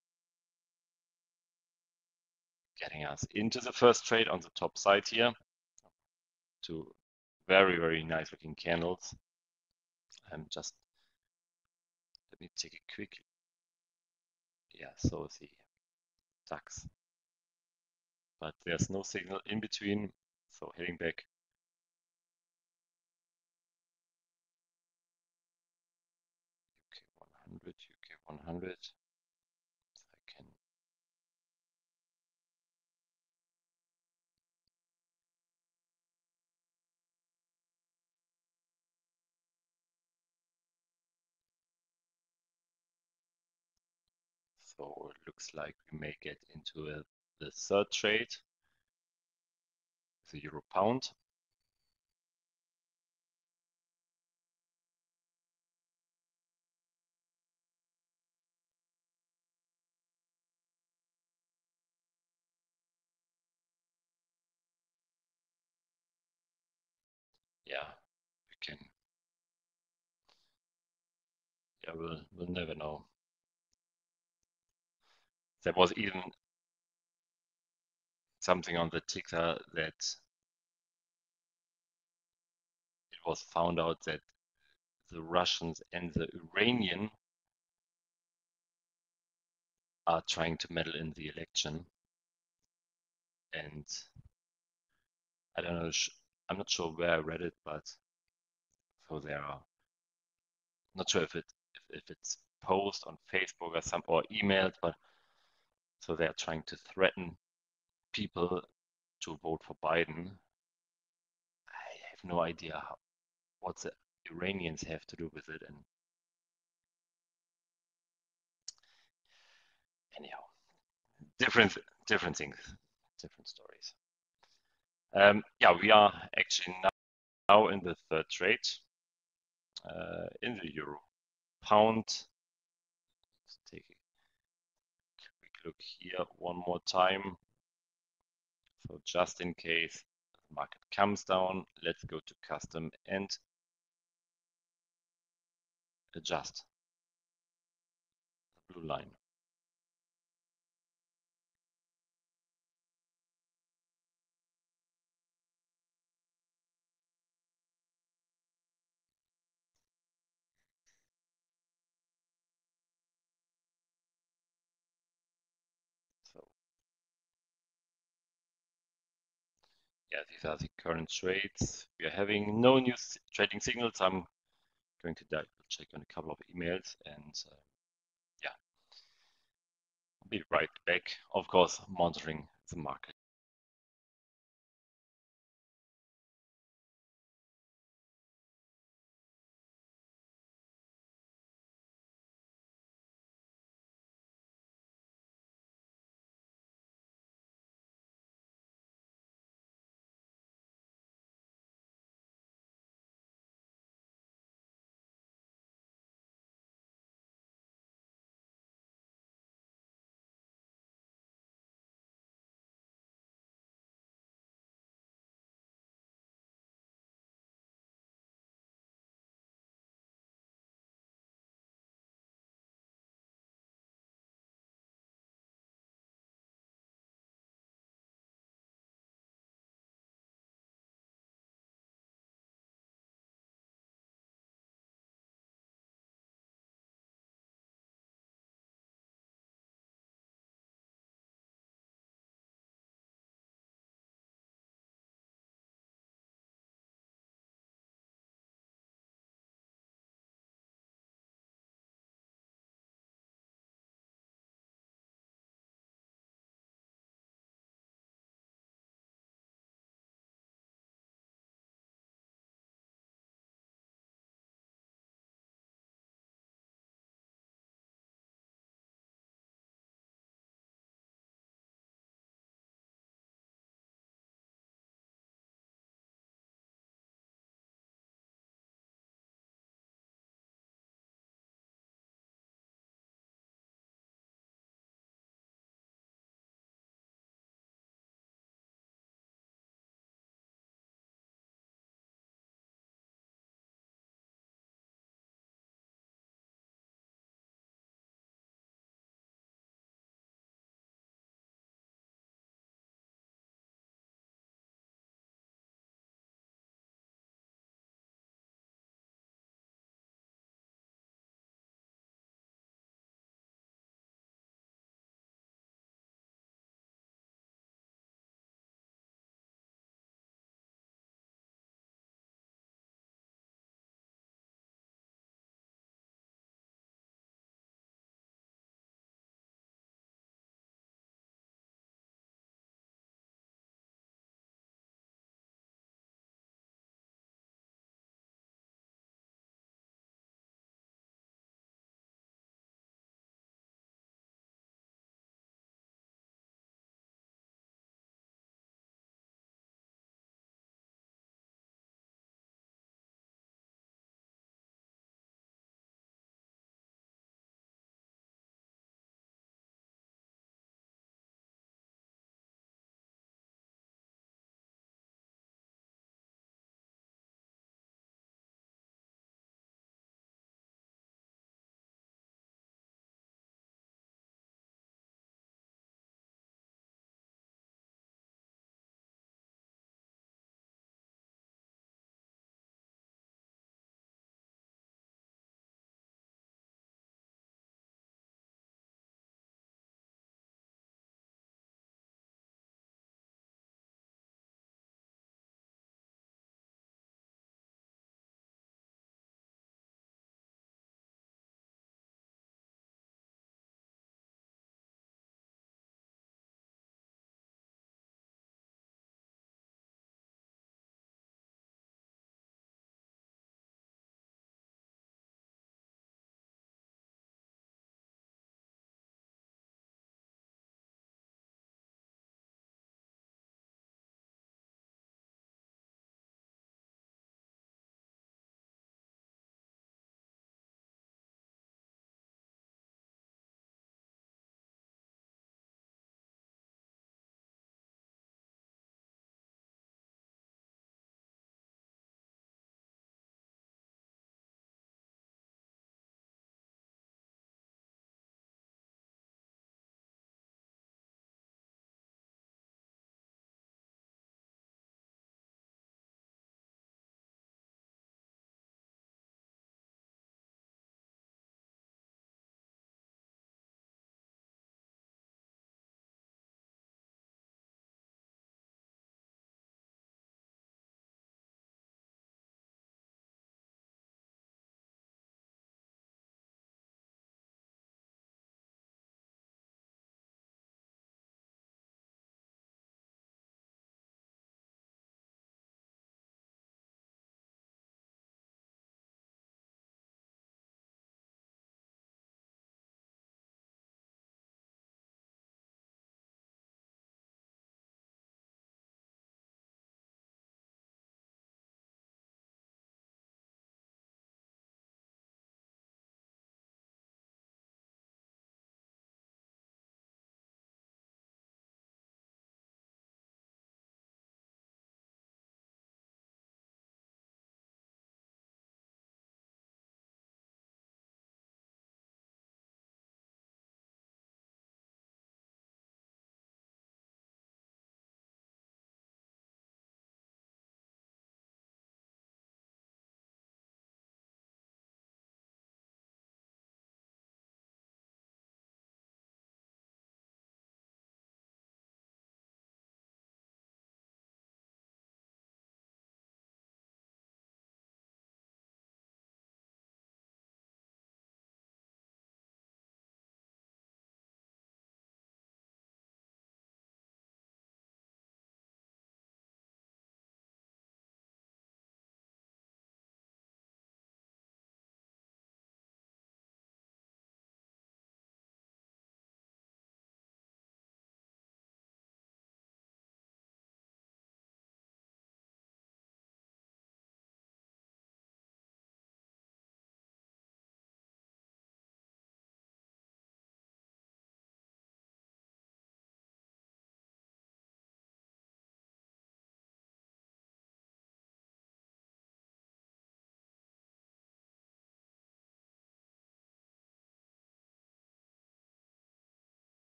getting us into the first trade on the top side here. Two very, very nice looking candles. And just let me take a quick, yeah, so the DAX. But there's no signal in between, so heading back. U K one hundred, U K one hundred. I can So it looks like we may get into a, the third trade, the euro pound. Yeah, we can. Yeah, we'll we'll never know. There was even something on the ticker that it was found out that the Russians and the Iranian are trying to meddle in the election. And I don't know, I'm not sure where I read it, but so there are, not sure if it if, if it's post on Facebook or some or emailed, but so they're trying to threaten people to vote for Biden. I have no idea how, what the Iranians have to do with it. And anyhow, different different things, different stories. Um, yeah, we are actually now, now in the third trade uh, in the euro pound. Let's take a quick look here one more time. So just in case the market comes down, let's go to custom and adjust the blue line. So yeah, these are the current trades. We are having no new trading signals. I'm going to double check on a couple of emails and uh, yeah, I'll be right back. Of course, monitoring the market.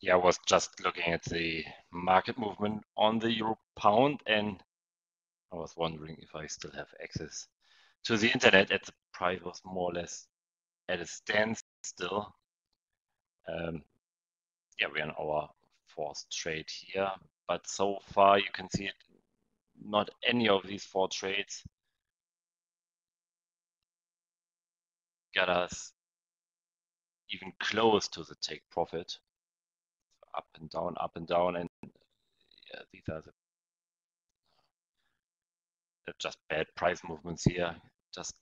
Yeah, I was just looking at the market movement on the euro pound, and I was wondering if I still have access to the internet. At the price was more or less at a standstill. Um, yeah, we're on our fourth trade here, but so far you can see it. Not any of these four trades got us even close to the take profit. Up and down, up and down, and yeah, these are the, they're just bad price movements here. Just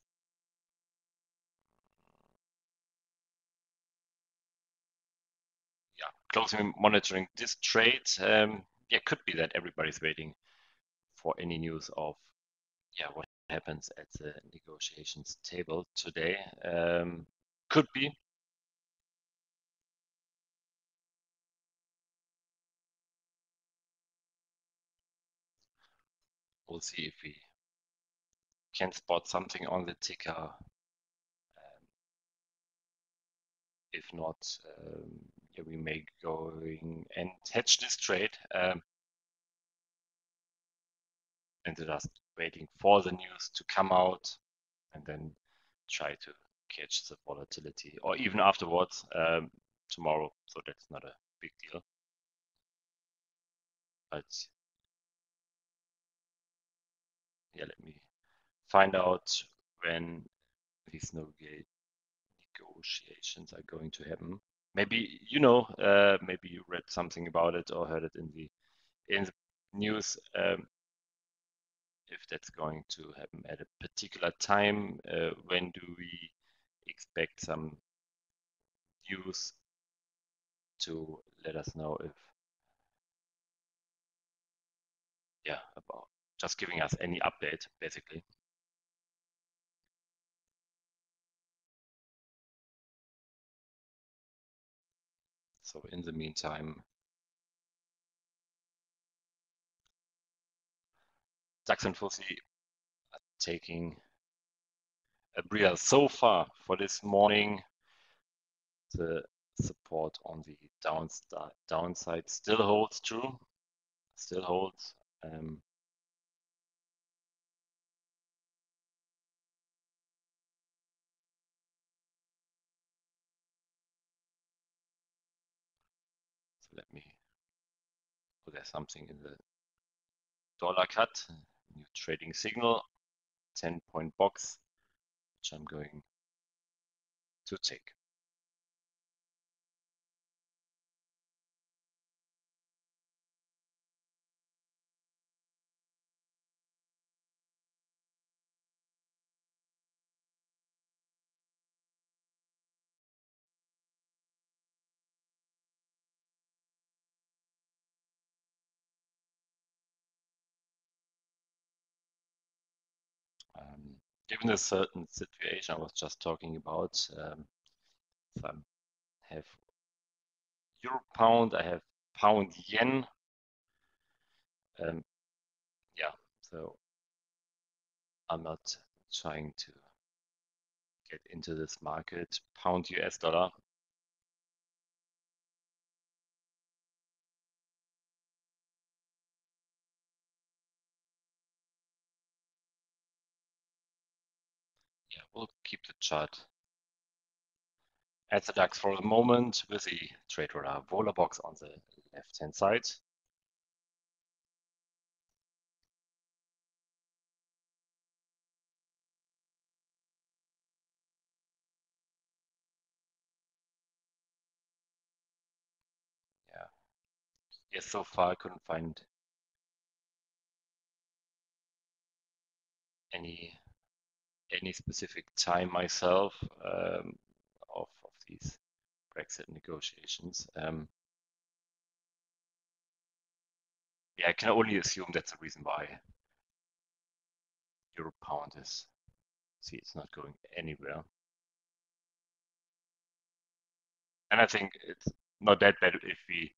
yeah, closely monitoring this trade. Um, yeah, could be that everybody's waiting for any news of yeah what happens at the negotiations table today. Um, could be. We'll see if we can spot something on the ticker. Um, if not, um, yeah, we may going and hedge this trade. Um, and just waiting for the news to come out and then try to catch the volatility or even afterwards um, tomorrow. So that's not a big deal. But yeah, let me find out when these negotiations are going to happen. Maybe you know, uh, maybe you read something about it or heard it in the in the news. Um, if that's going to happen at a particular time, uh, when do we expect some news to let us know if, yeah, about just giving us any update, basically. So in the meantime, DAX and F T S E are taking a breather so far for this morning. The support on the downside, downside still holds true, still holds. Um, so let me, oh, there's something in the dollar cut, new trading signal, ten point box, which I'm going to take. Um, given a certain situation I was just talking about, um, if I have euro pound, I have pound yen. Um, yeah, so I'm not trying to get into this market. Pound U S dollar. Yeah, we'll keep the chart at the DAX for the moment with the trade radar Vola box on the left hand side. Yeah. Yes, so far I couldn't find any any specific time myself um, of, of these Brexit negotiations. Um, yeah, I can only assume that's the reason why euro pound is, see, it's not going anywhere. And I think it's not that bad if we,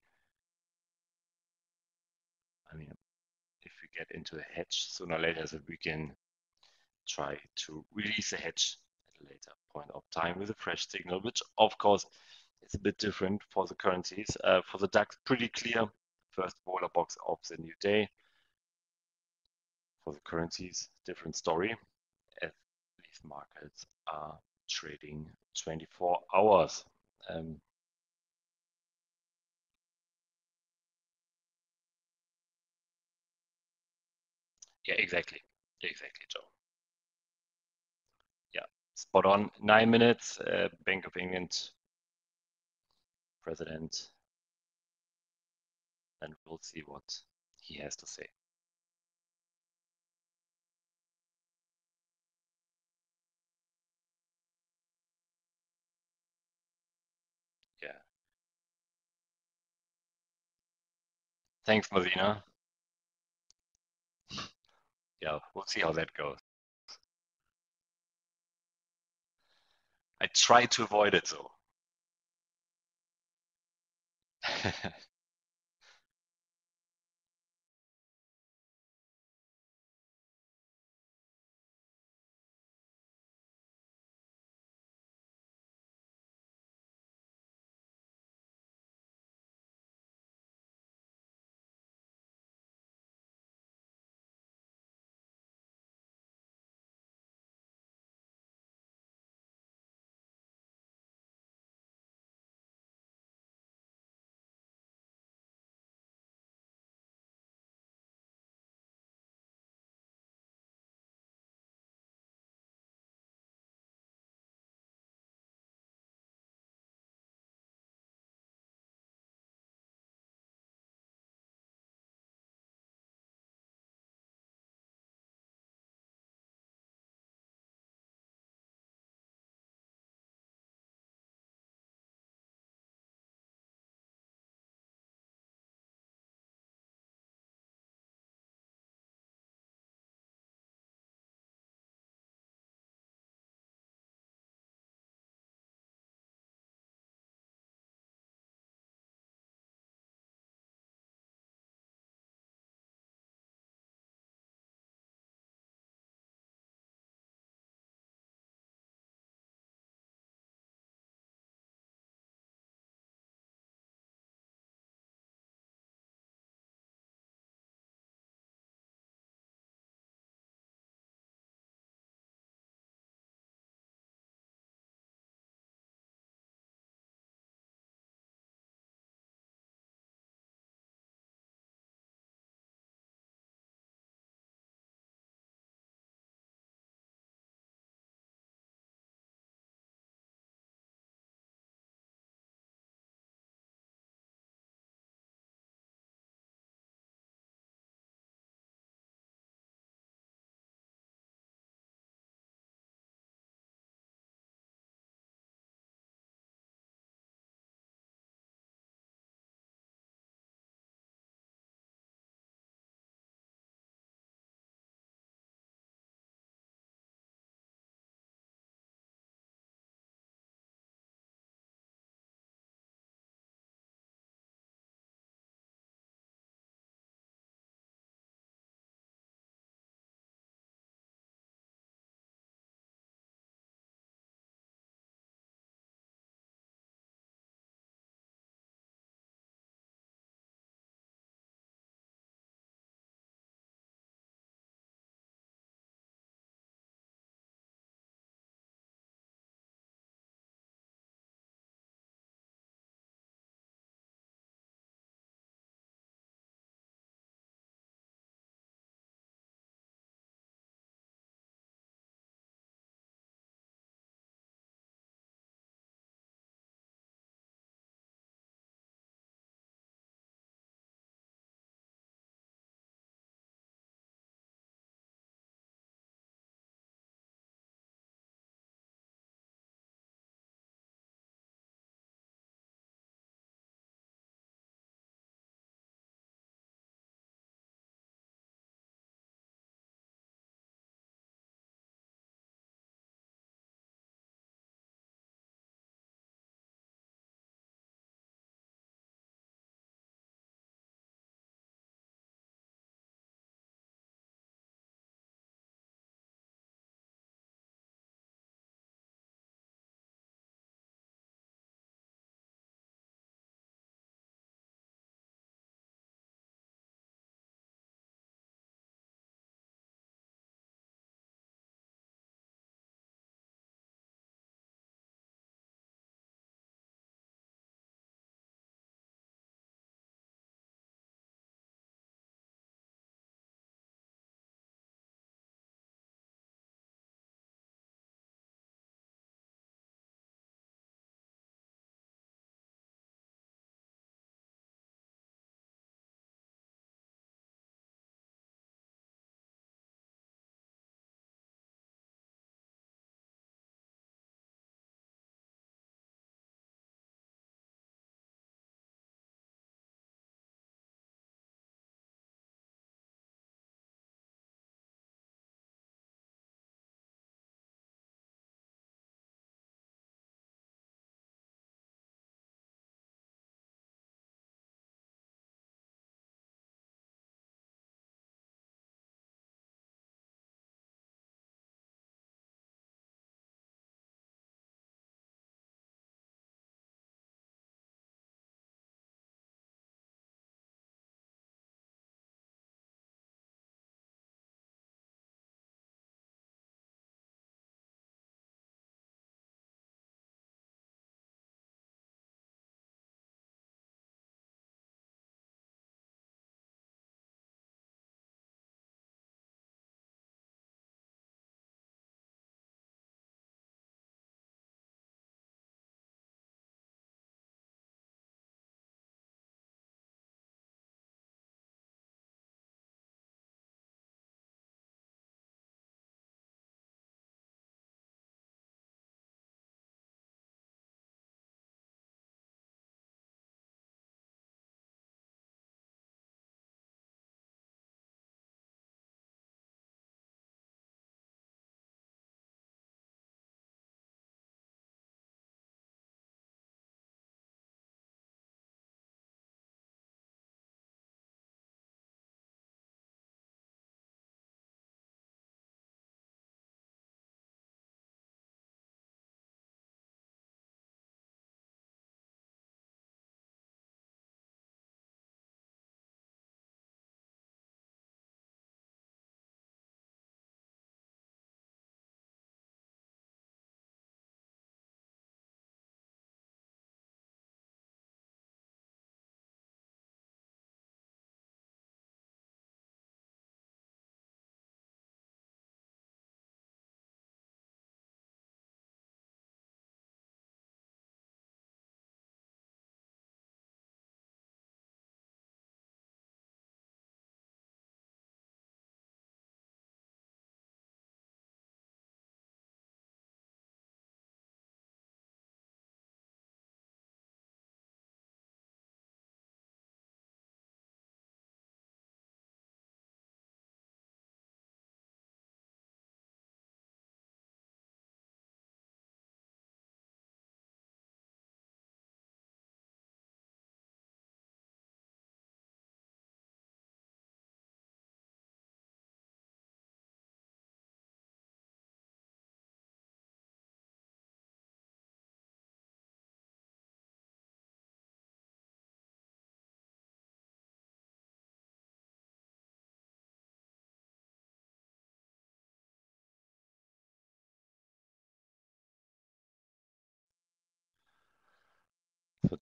I mean, if we get into a hedge sooner or later, so we can try to release a hedge at a later point of time with a fresh signal, which of course is a bit different for the currencies. Uh, for the DAX, pretty clear. First Vola box of the new day. For the currencies, different story. As these markets are trading twenty-four hours. Um, yeah, exactly. Exactly, Joe. Yeah, spot on. Nine minutes. Uh, Bank of England president, and we'll see what he has to say. Yeah. Thanks, Marina. Yeah, we'll see how that goes. I try to avoid it though.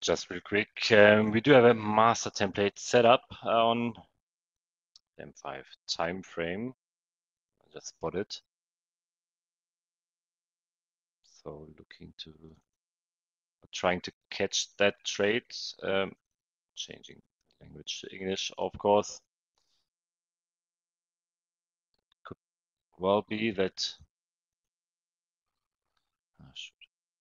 just real quick, um, we do have a master template set up on M five time frame. I just spotted. So looking to trying to catch that trade, um, changing language to English, of course. Could well be that. Oh, shoot.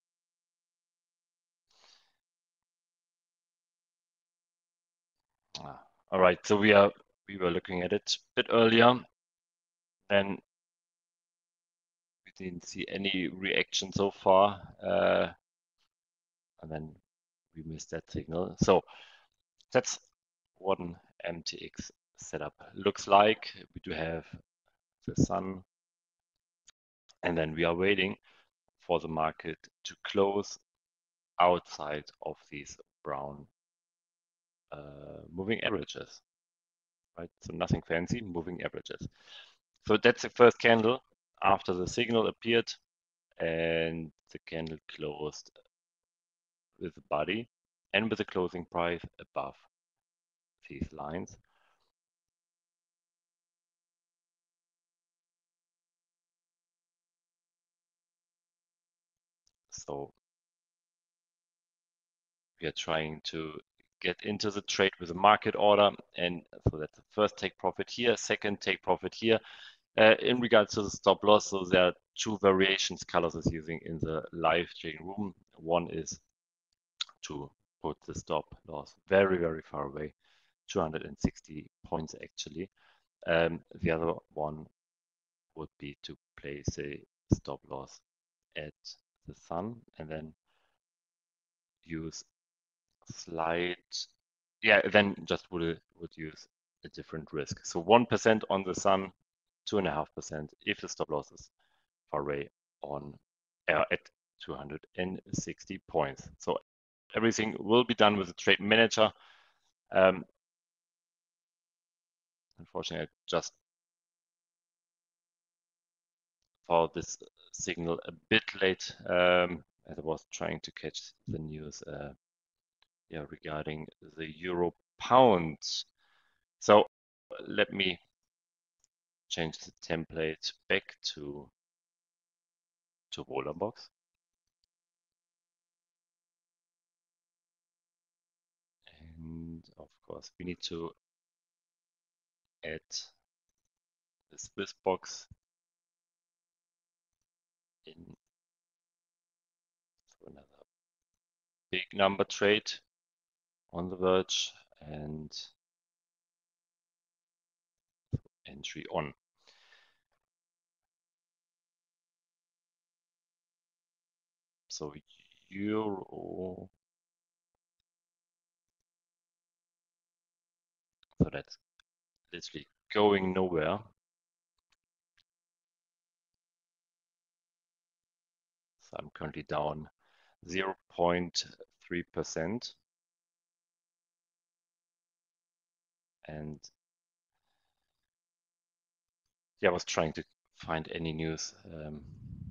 Ah, all right, so we are we were looking at it a bit earlier, and we didn't see any reaction so far, uh, and then we missed that signal. So that's what an M T X setup looks like. We do have the sun, and then we are waiting for the market to close outside of these brown uh, moving averages, right? So nothing fancy, moving averages. So that's the first candle after the signal appeared and the candle closed with the body and with the closing price above these lines. So we are trying to get into the trade with a market order, and so that's the first take profit here, second take profit here. Uh, in regards to the stop loss, so there are two variations Carlos is using in the live trading room. One is to put the stop loss very, very far away, two hundred sixty points actually. Um, the other one would be to place a stop loss at the sun and then use slide. Yeah, then just would would use a different risk. So one percent on the sun, two and a half percent if the stop loss is far away on uh, at two hundred sixty points. So everything will be done with the trade manager. Um, unfortunately, I just followed this signal a bit late um, as I was trying to catch the news uh, yeah, regarding the euro pound. So let me change the template back to to Box. And of course, we need to add the Swiss box in for another big number trade on the verge and entry on. So euro, so that's literally going nowhere. So I'm currently down zero point three percent. And yeah, I was trying to find any news, um,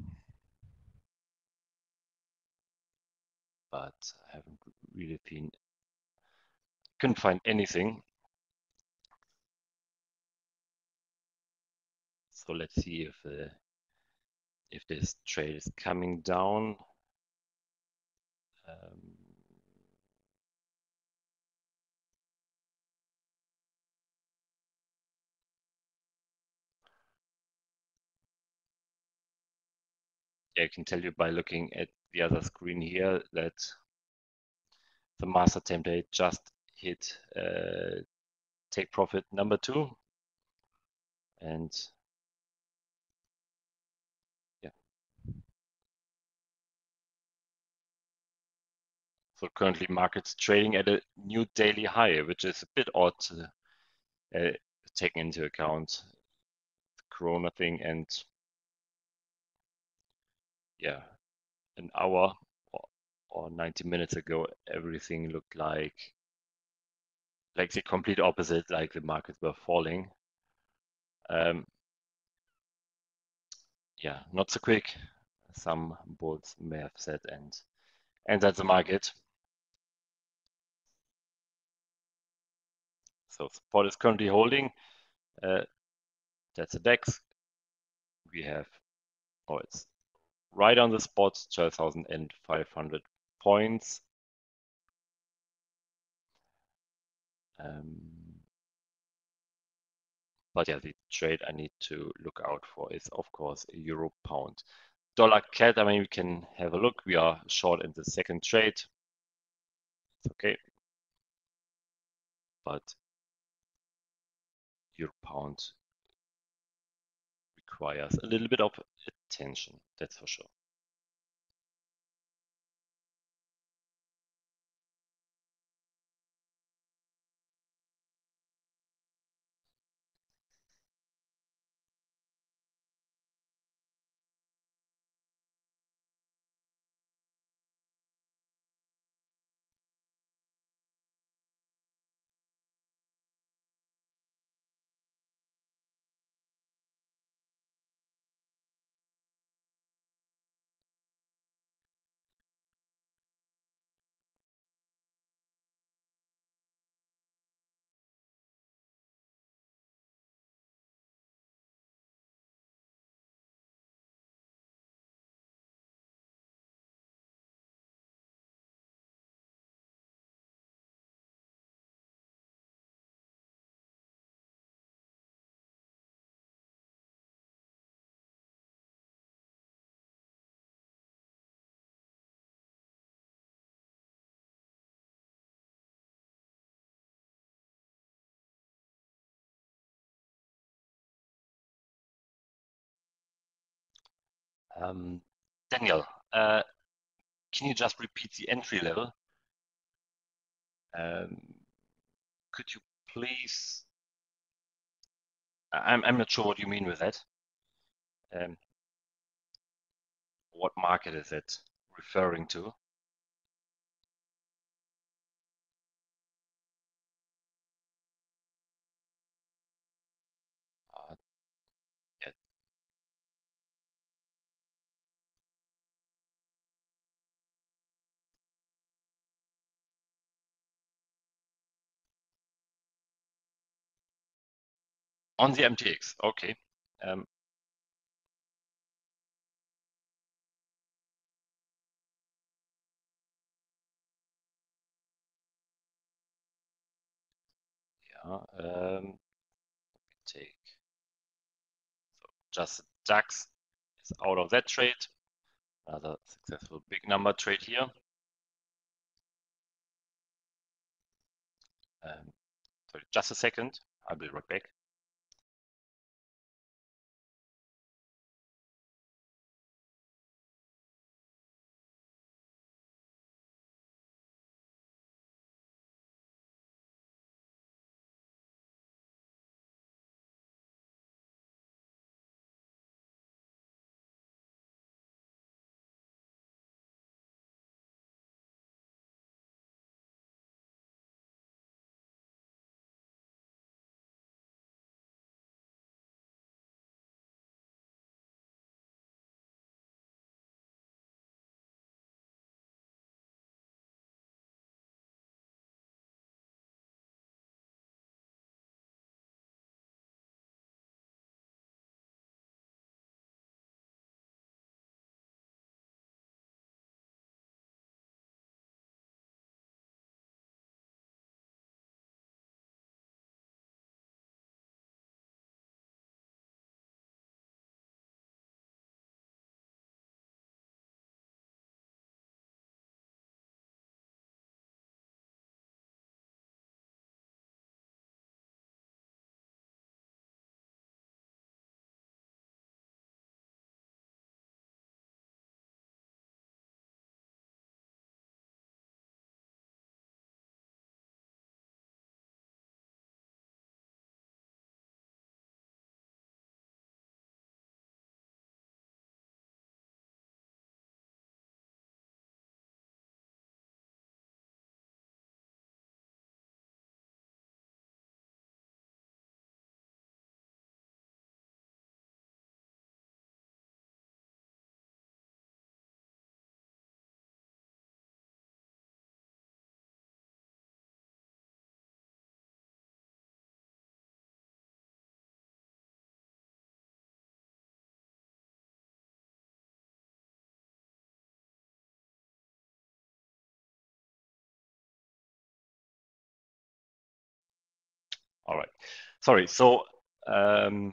but I haven't really been, couldn't find anything. So let's see if uh, if this trade is coming down. Um, yeah, I can tell you by looking at the other screen here that the master template just hit uh, take profit number two. And yeah, so currently markets trading at a new daily high, which is a bit odd to, uh, taking into account the Corona thing. And yeah, an hour or, or ninety minutes ago, everything looked like like the complete opposite, like the markets were falling. Um, yeah, not so quick. Some bulls may have said, and and that's the market. So support is currently holding. Uh, that's a DAX. We have, oh, it's right on the spot, twelve thousand five hundred points. Um, but yeah, the trade I need to look out for is, of course, euro pound. Dollar C A D, I mean, we can have a look. We are short in the second trade. It's okay. But euro pound requires a little bit of attention, that's for sure. Um, Daniel, uh, can you just repeat the entry level? Um, could you please? I'm I'm not sure what you mean with that. Um, what market is it referring to? Uh, yeah. On the M T X, okay. Um, yeah. Um, take so just DAX is out of that trade. Another successful big number trade here. Um, sorry, just a second. I'll be right back. All right. Sorry. So um,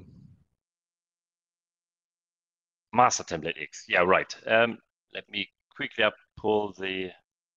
master template X. Yeah, right. Um, let me quickly up pull the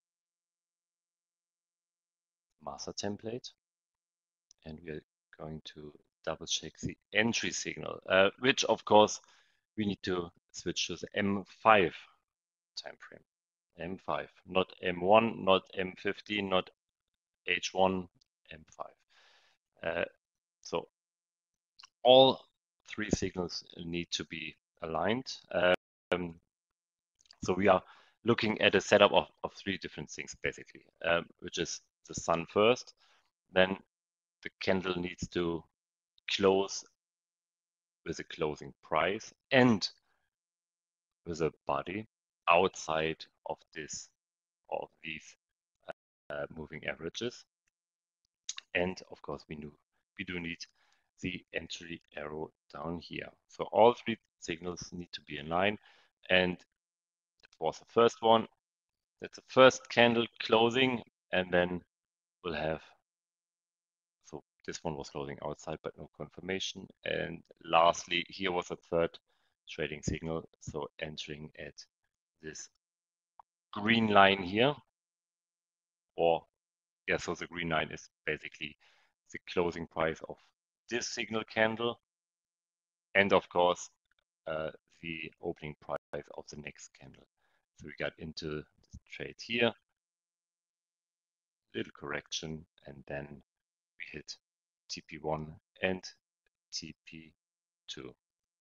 master template, and we're going to double check the entry signal, uh, which of course we need to switch to the M five time frame. M five, not M one, not M fifteen, not H one, M five. Uh, so all three signals need to be aligned. Um, so we are looking at a setup of, of three different things, basically, um, which is the sun first, then the candle needs to close with a closing price and with a body outside of this of these uh, moving averages. And of course, we do, we do need the entry arrow down here. So all three signals need to be in line. And that was the first one. That's the first candle closing. And then we'll have, so this one was closing outside, but no confirmation. And lastly, here was a third trading signal. So entering at this green line here, or yeah, so the green line is basically the closing price of this signal candle, and of course uh, the opening price of the next candle. So we got into the trade here, little correction, and then we hit T P one and T P two.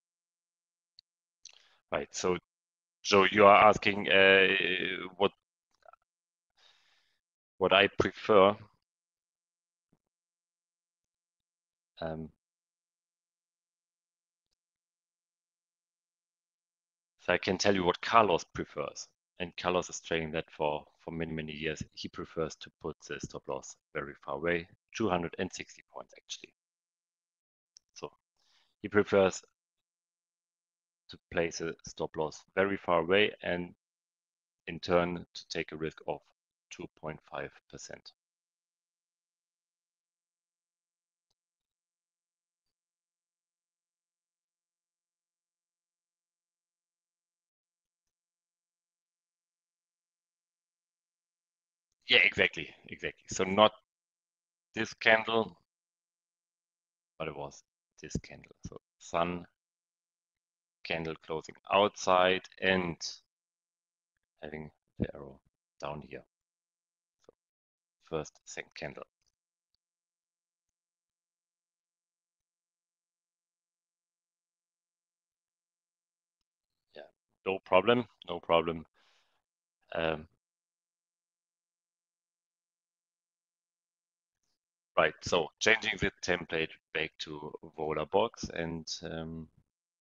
Right. So Joe, you are asking uh, what what I prefer. Um, so I can tell you what Carlos prefers. And Carlos is trading that for, for many, many years. He prefers to put the stop loss very far away, two hundred sixty points actually. So he prefers to place a stop loss very far away and in turn to take a risk of two point five percent. Yeah, exactly, exactly. So not this candle, but it was this candle. So sun candle closing outside and having the arrow down here. So first, second candle. Yeah, no problem, no problem. Um, right, so changing the template back to Volabox, and um,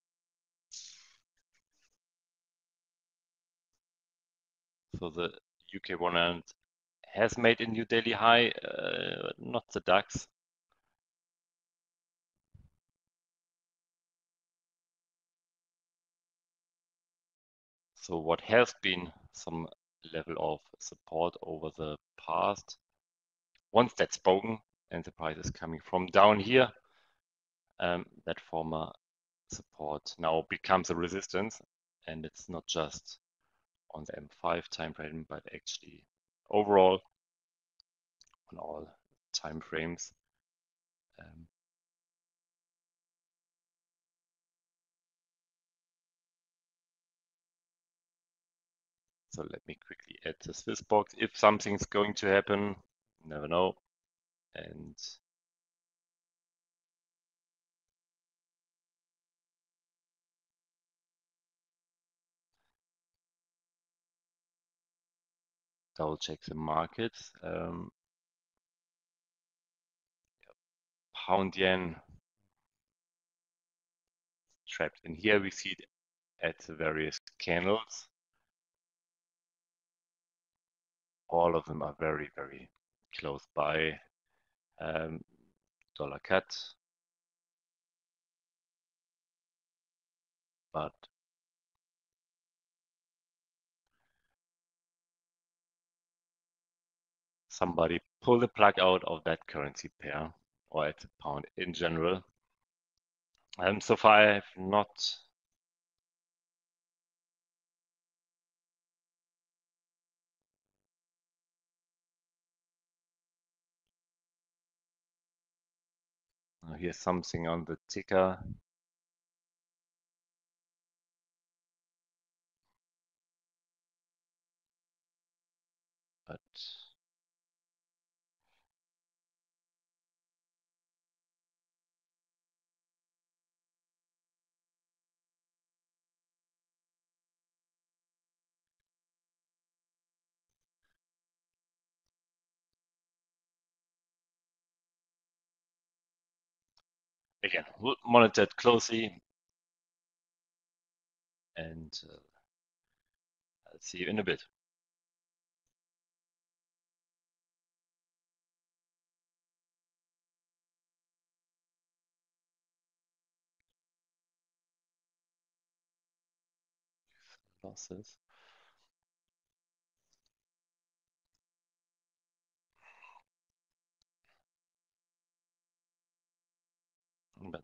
so the U K one hundred has made a new daily high, uh, not the DAX. So what has been some level of support over the past, once that's broken and the price is coming from down here, um, that former support now becomes a resistance, and it's not just on the M five time frame, but actually overall on all time frames. Um, so let me quickly add the Swiss box. If something's going to happen, never know. And double check the markets. Um, pound yen trapped in here. We see it at the various candles. All of them are very, very close by. Um, dollar cut, but somebody pull the plug out of that currency pair. or at the pound in general. Um, so far, I have not. Uh, here's something on the ticker. But again, we'll monitor it closely, and uh, I'll see you in a bit. Losses. But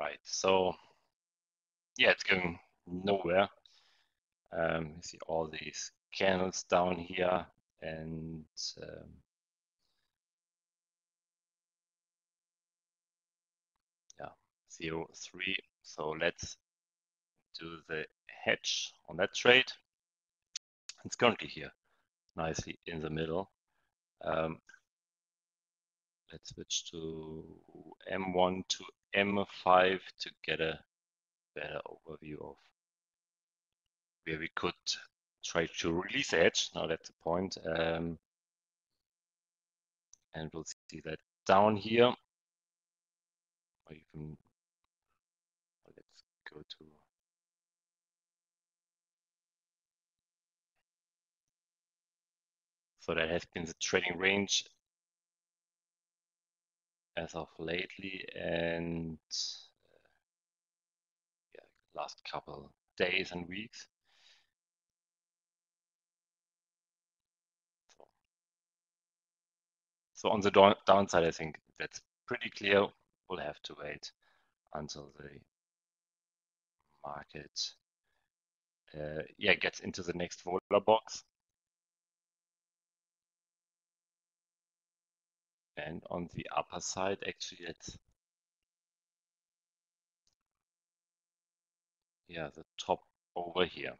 Right. So yeah, it's going nowhere. Um, you see all these candles down here, and um, yeah, zero three. So let's do the hedge on that trade. It's currently here, nicely in the middle. Um, let's switch to M one to M five to get a better overview of where we could try to release edge. Now that's the point. Um, and we'll see that down here. Or you can, let's go to, so that has been the trading range as of lately, and uh, yeah, last couple days and weeks. So, so on the down, downside, I think that's pretty clear. We'll have to wait until the market uh, yeah gets into the next Vola box. And on the upper side, actually, it's yeah the top over here.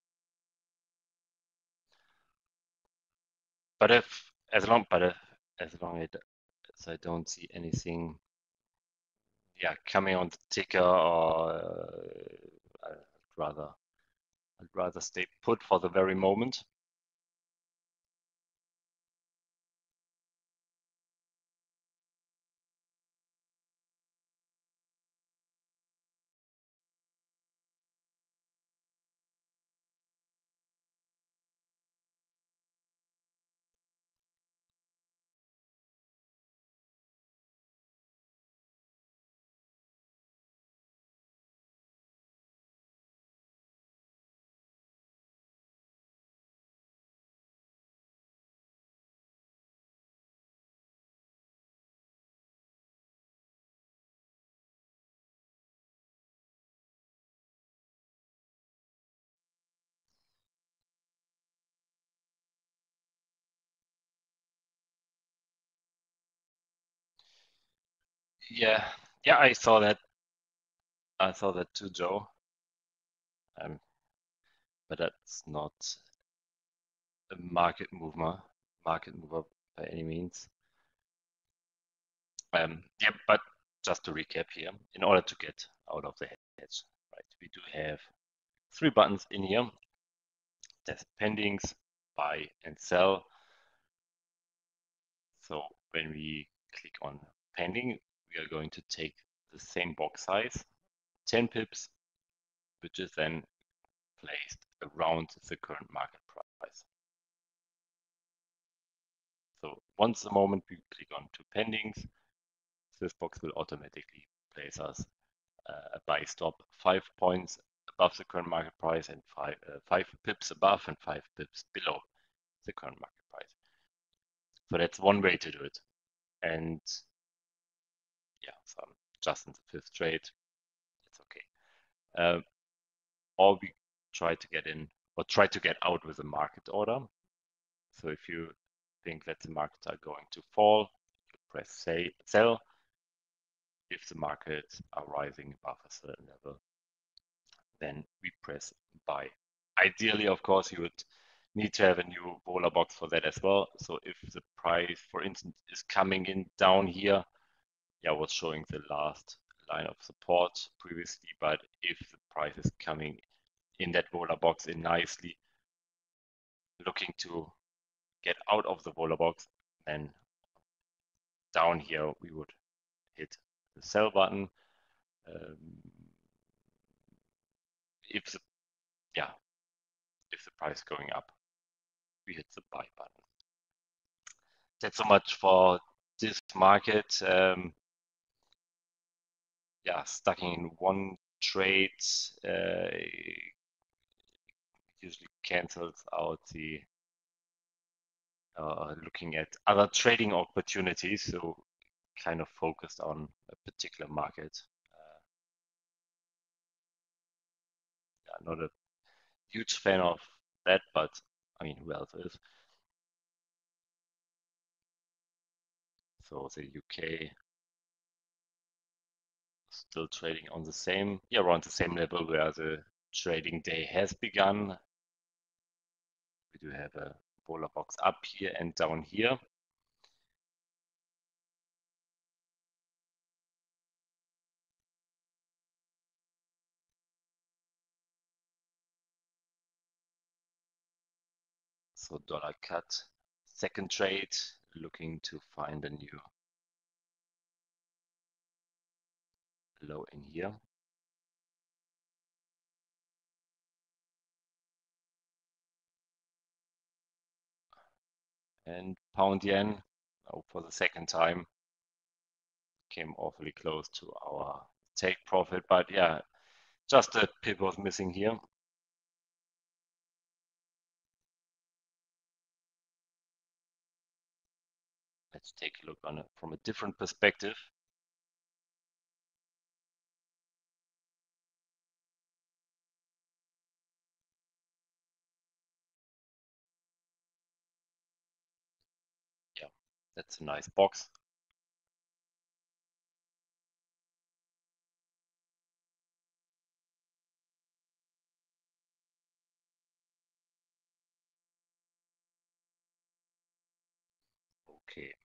But if as long but if, as long as I don't see anything yeah coming on the ticker, or uh, I'd rather I'd rather stay put for the very moment. Yeah, yeah, I saw that. I saw that too, Joe. Um, but that's not a market mover, market mover by any means. Um, yeah, but just to recap here, in order to get out of the hedge, right, we do have three buttons in here. There's pendings, buy and sell. So when we click on pending, we are going to take the same box size, ten pips, which is then placed around the current market price. So once the moment we click on to pendings, this box will automatically place us uh, a buy stop five points above the current market price and five, uh, five pips above and five pips below the current market price. So that's one way to do it. And yeah, so I'm just in the fifth trade. It's okay. Uh, or we try to get in or try to get out with a market order. So if you think that the markets are going to fall, you press say sell. If the markets are rising above a certain level, then we press buy. Ideally, of course, you would need to have a new Vola box for that as well. So if the price, for instance, is coming in down here, yeah, I was showing the last line of support previously, but if the price is coming in that Vola box in nicely, looking to get out of the Vola box, then down here we would hit the sell button. Um, if the yeah, if the price is going up, we hit the buy button. That's so much for this market. Um, yeah, stacking in one trade uh, usually cancels out the uh, looking at other trading opportunities. So kind of focused on a particular market. Uh, not a huge fan of that, but I mean, who else is? So the U K still trading on the same, yeah, around the same level where the trading day has begun. We do have a Vola box up here and down here. So dollar cut, second trade, looking to find a new low in here. And pound yen, oh, for the second time, came awfully close to our take profit, but yeah, just a pip was missing here. Let's take a look on it from a different perspective. Yeah, that's a nice box. Okay.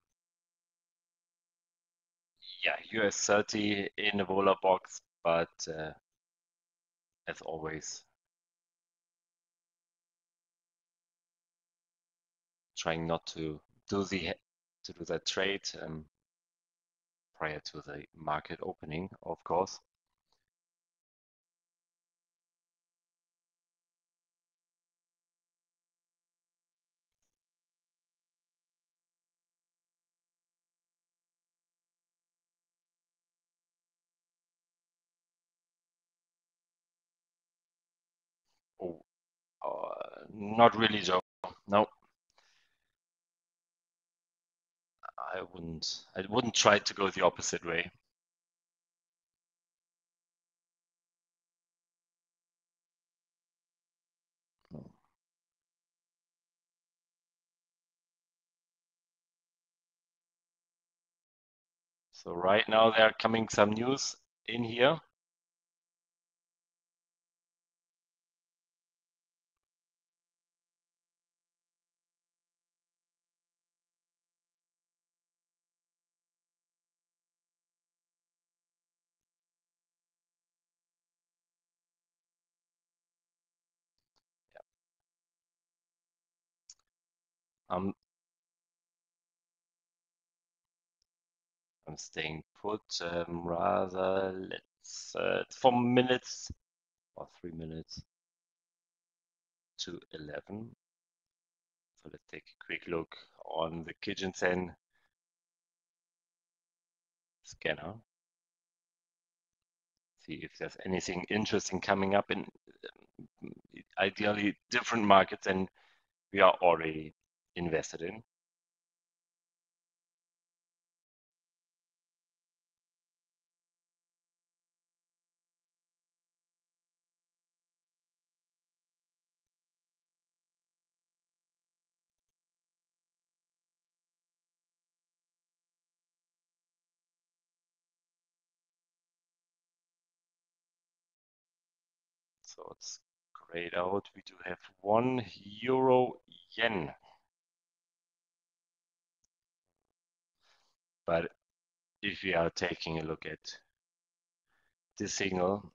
Yeah, U S thirty in a Vola box, but uh, as always, trying not to do the to do that trade um, prior to the market opening, of course. Oh, uh, not really, Joe. No, I wouldn't. I wouldn't try to go the opposite way. No. So right now there are coming some news in here. I'm I'm staying put. Um, rather, let's uh, four minutes or three minutes to eleven. So let's take a quick look on the Kijun Sen scanner. See if there's anything interesting coming up in um, ideally different markets than we are already invested in. So it's grayed out. We do have one euro yen. But if we are taking a look at this signal,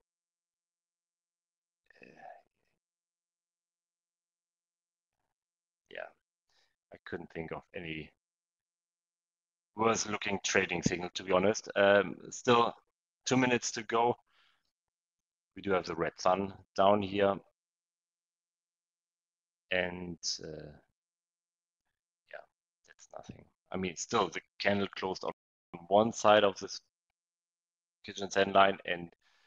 uh, yeah, I couldn't think of any worth looking trading signal, to be honest. Um, still two minutes to go. We do have the red sun down here. And uh, yeah, that's nothing. I mean, still the candle closed on one side of this Kijun Sen line and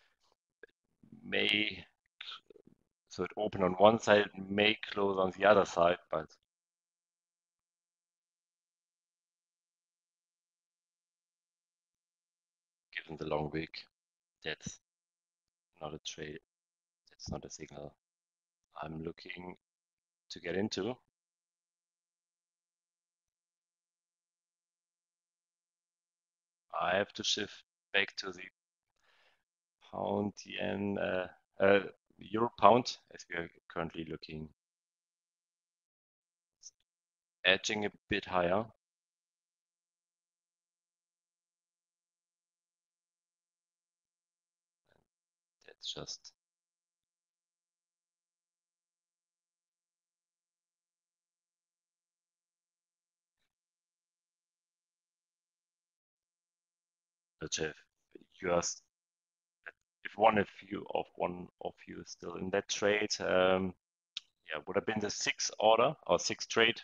may, so it opened on one side, may close on the other side, but given the long week, that's not a trade That's not a signal I'm looking to get into. I have to shift back to the pound yen, uh, uh, euro pound, as we are currently looking, edging a bit higher. That's just let's have yours. If one of you of one of you is still in that trade, um, yeah, would have been the sixth order or sixth trade.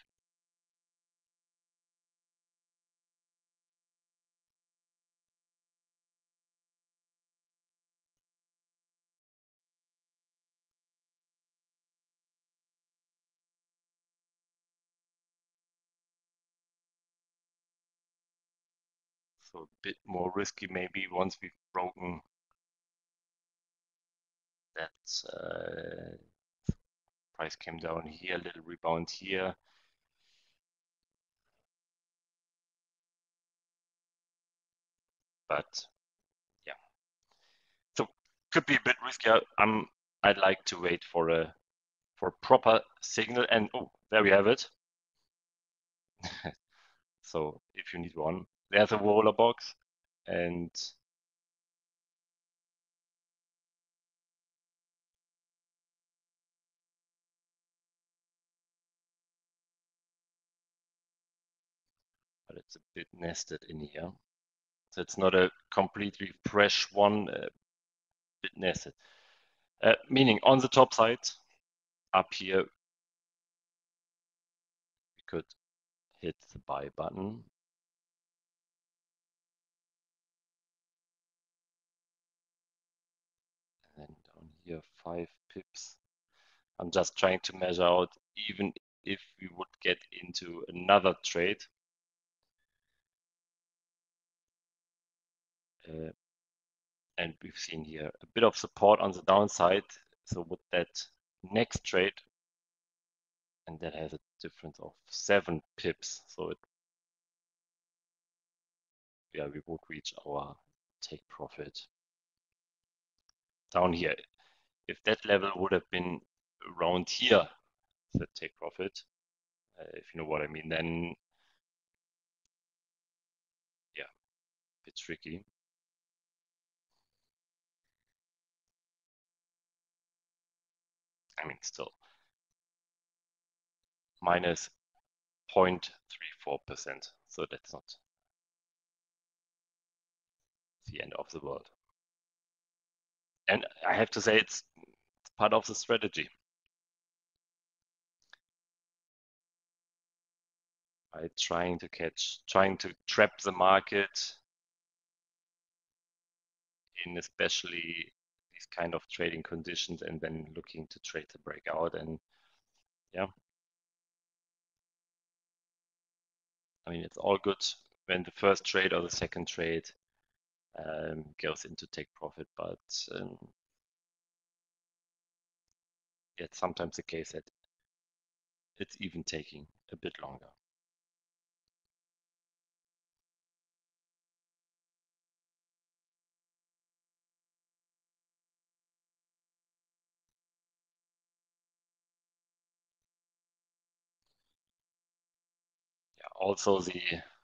So a bit more risky maybe once we've broken that uh, price came down here, a little rebound here. But yeah, so could be a bit riskier. I'm I'd like to wait for a for a proper signal, and oh, there we have it. So if you need one, there's a roller box, and but it's a bit nested in here. So it's not a completely fresh one, a bit nested. Uh, meaning on the top side, up here, we could hit the buy button. And then down here, five pips. I'm just trying to measure out even if we would get into another trade. Uh, and we've seen here a bit of support on the downside. So with that next trade, and that has a difference of seven pips. So it, yeah, we would reach our take profit down here. If that level would have been around here, the take profit, uh, if you know what I mean, then yeah, a bit tricky. I mean, still minus zero point three four percent. So that's not the end of the world. And I have to say, it's, it's part of the strategy. Right? Trying to catch, trying to trap the market in especially these kind of trading conditions, and then looking to trade the breakout. And yeah, I mean, it's all good when the first trade or the second trade um, goes into take profit, but um, it's sometimes the case that it's even taking a bit longer. Yeah, also the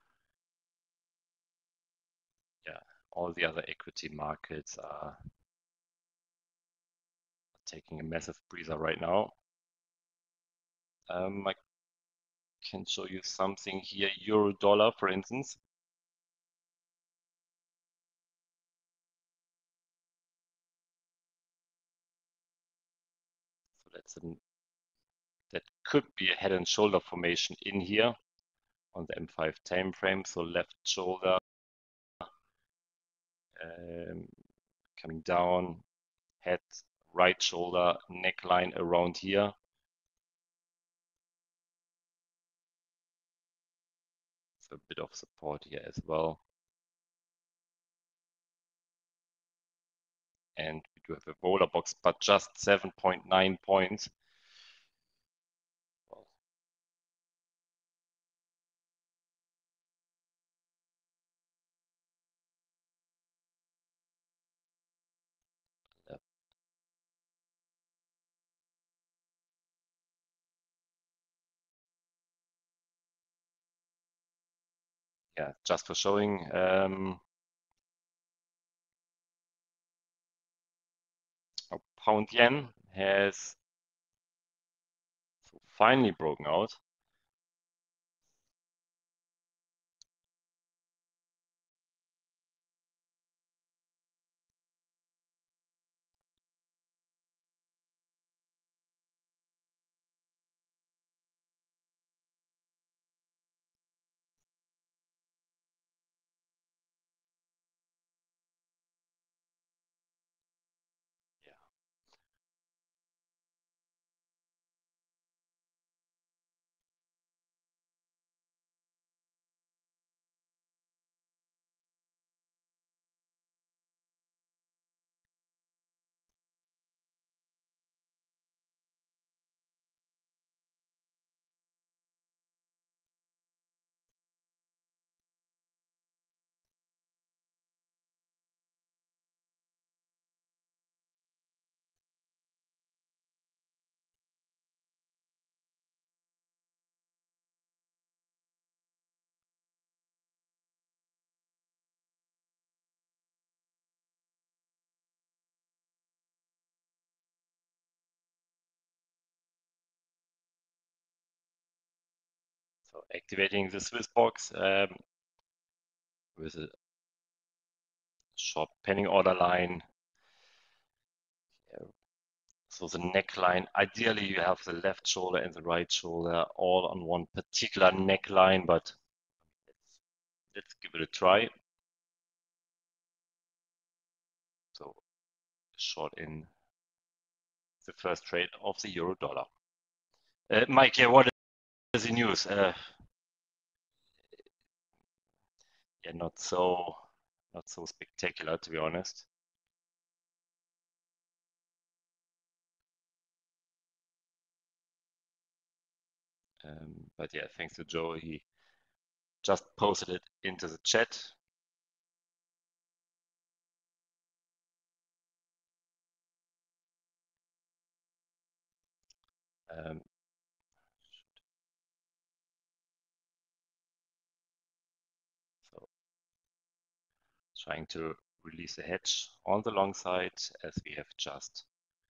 yeah, all the other equity markets are taking a massive breather right now. Um, I can show you something here, euro dollar, for instance. So that's an, that could be a head and shoulder formation in here on the M five time frame. So left shoulder um, coming down, head, right shoulder, neckline around here. So a bit of support here as well. And do have a Vola box, but just seven point nine points. Yeah. Yeah, just for showing. Um, oh, pound yen has finally broken out. Yeah. So activating the Swiss box um, with a short pending order line. So the neckline, ideally you have the left shoulder and the right shoulder all on one particular neckline, but let's, let's give it a try. So short in the first trade of the euro dollar. Uh, Mike, yeah, what is the news? Uh, yeah, not so, not so spectacular, to be honest. Um, but yeah, thanks to Joe, he just posted it into the chat. Um, so trying to release a hedge on the long side as we have just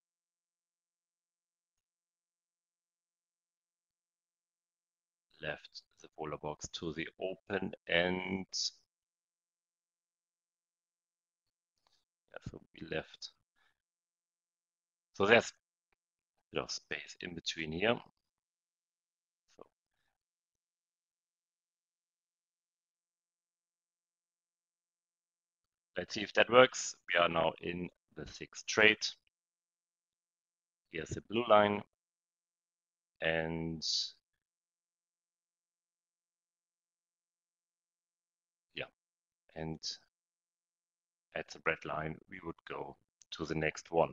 left the Vola box to the open and yeah, so we left. So there's a bit of space in between here. So let's see if that works. We are now in the sixth trade. Here's the blue line and yeah, and at the red line, we would go to the next one.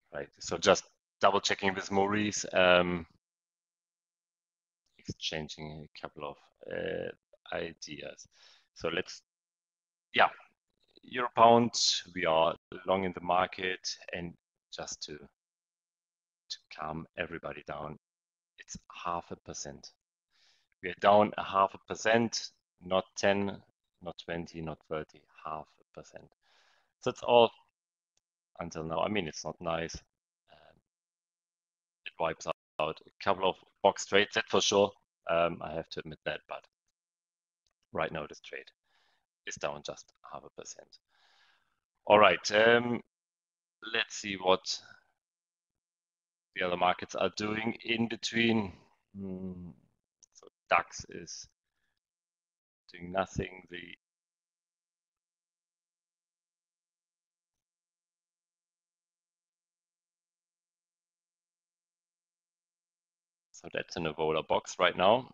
Right. So just double checking with Maurice, um, exchanging a couple of uh, ideas. So let's, yeah, Euro pound, we are long in the market, and just to to calm everybody down, it's half a percent. We are down a half a percent, not ten, not twenty, not thirty, half a percent. So that's all until now. I mean, it's not nice. Um, it wipes out a couple of box trades, that for sure. Um, I have to admit that, but right now this trade is down just half a percent. All right, um, let's see what the other markets are doing in between. Mm, so DAX is doing nothing. The so that's in a Vola box right now.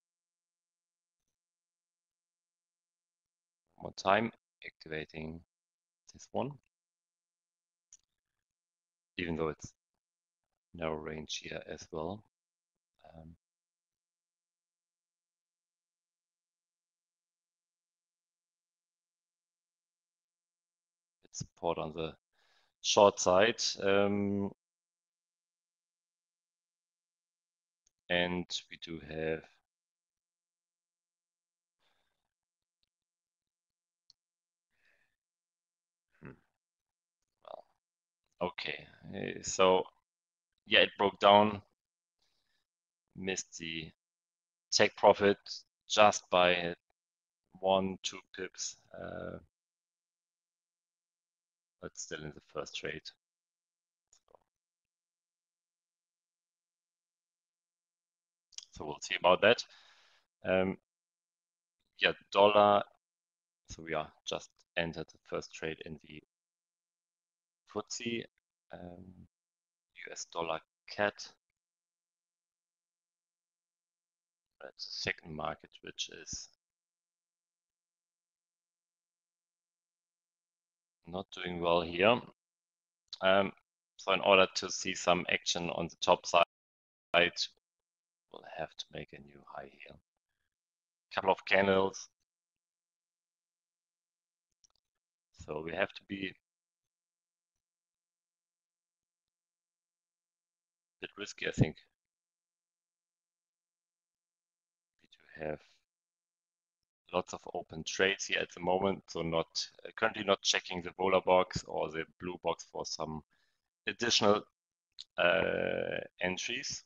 One more time, activating this one, even though it's narrow range here as well. Um, it's support on the short side. Um, and we do have hmm, well, okay. Uh, so yeah, it broke down, missed the take profit just by one, two pips, uh, but still in the first trade. So we'll see about that. Um, yeah, dollar. So we are just entered the first trade in the F T S E, um, U S dollar C A D. That's the second market, which is not doing well here. Um, so in order to see some action on the top side, we'll have to make a new high here. A couple of candles. So we have to be a bit risky, I think. We do have lots of open trades here at the moment, so not uh, currently not checking the Vola box or the blue box for some additional uh, entries.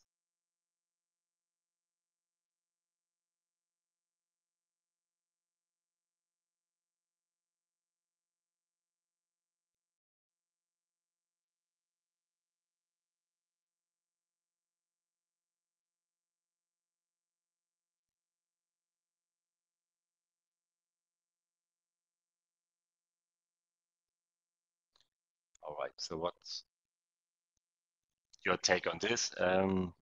All right, so what's your take on this? Um,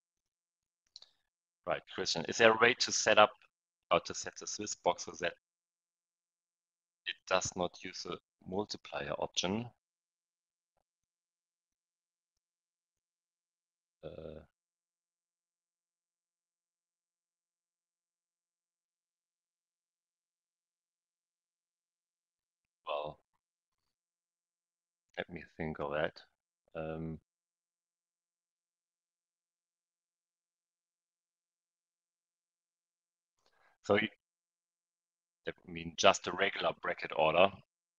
right, Christian, is there a way to set up or to set the Swiss box so that it does not use a multiplier option? Uh, well, let me think of that. Um, so you, I mean, just a regular bracket order.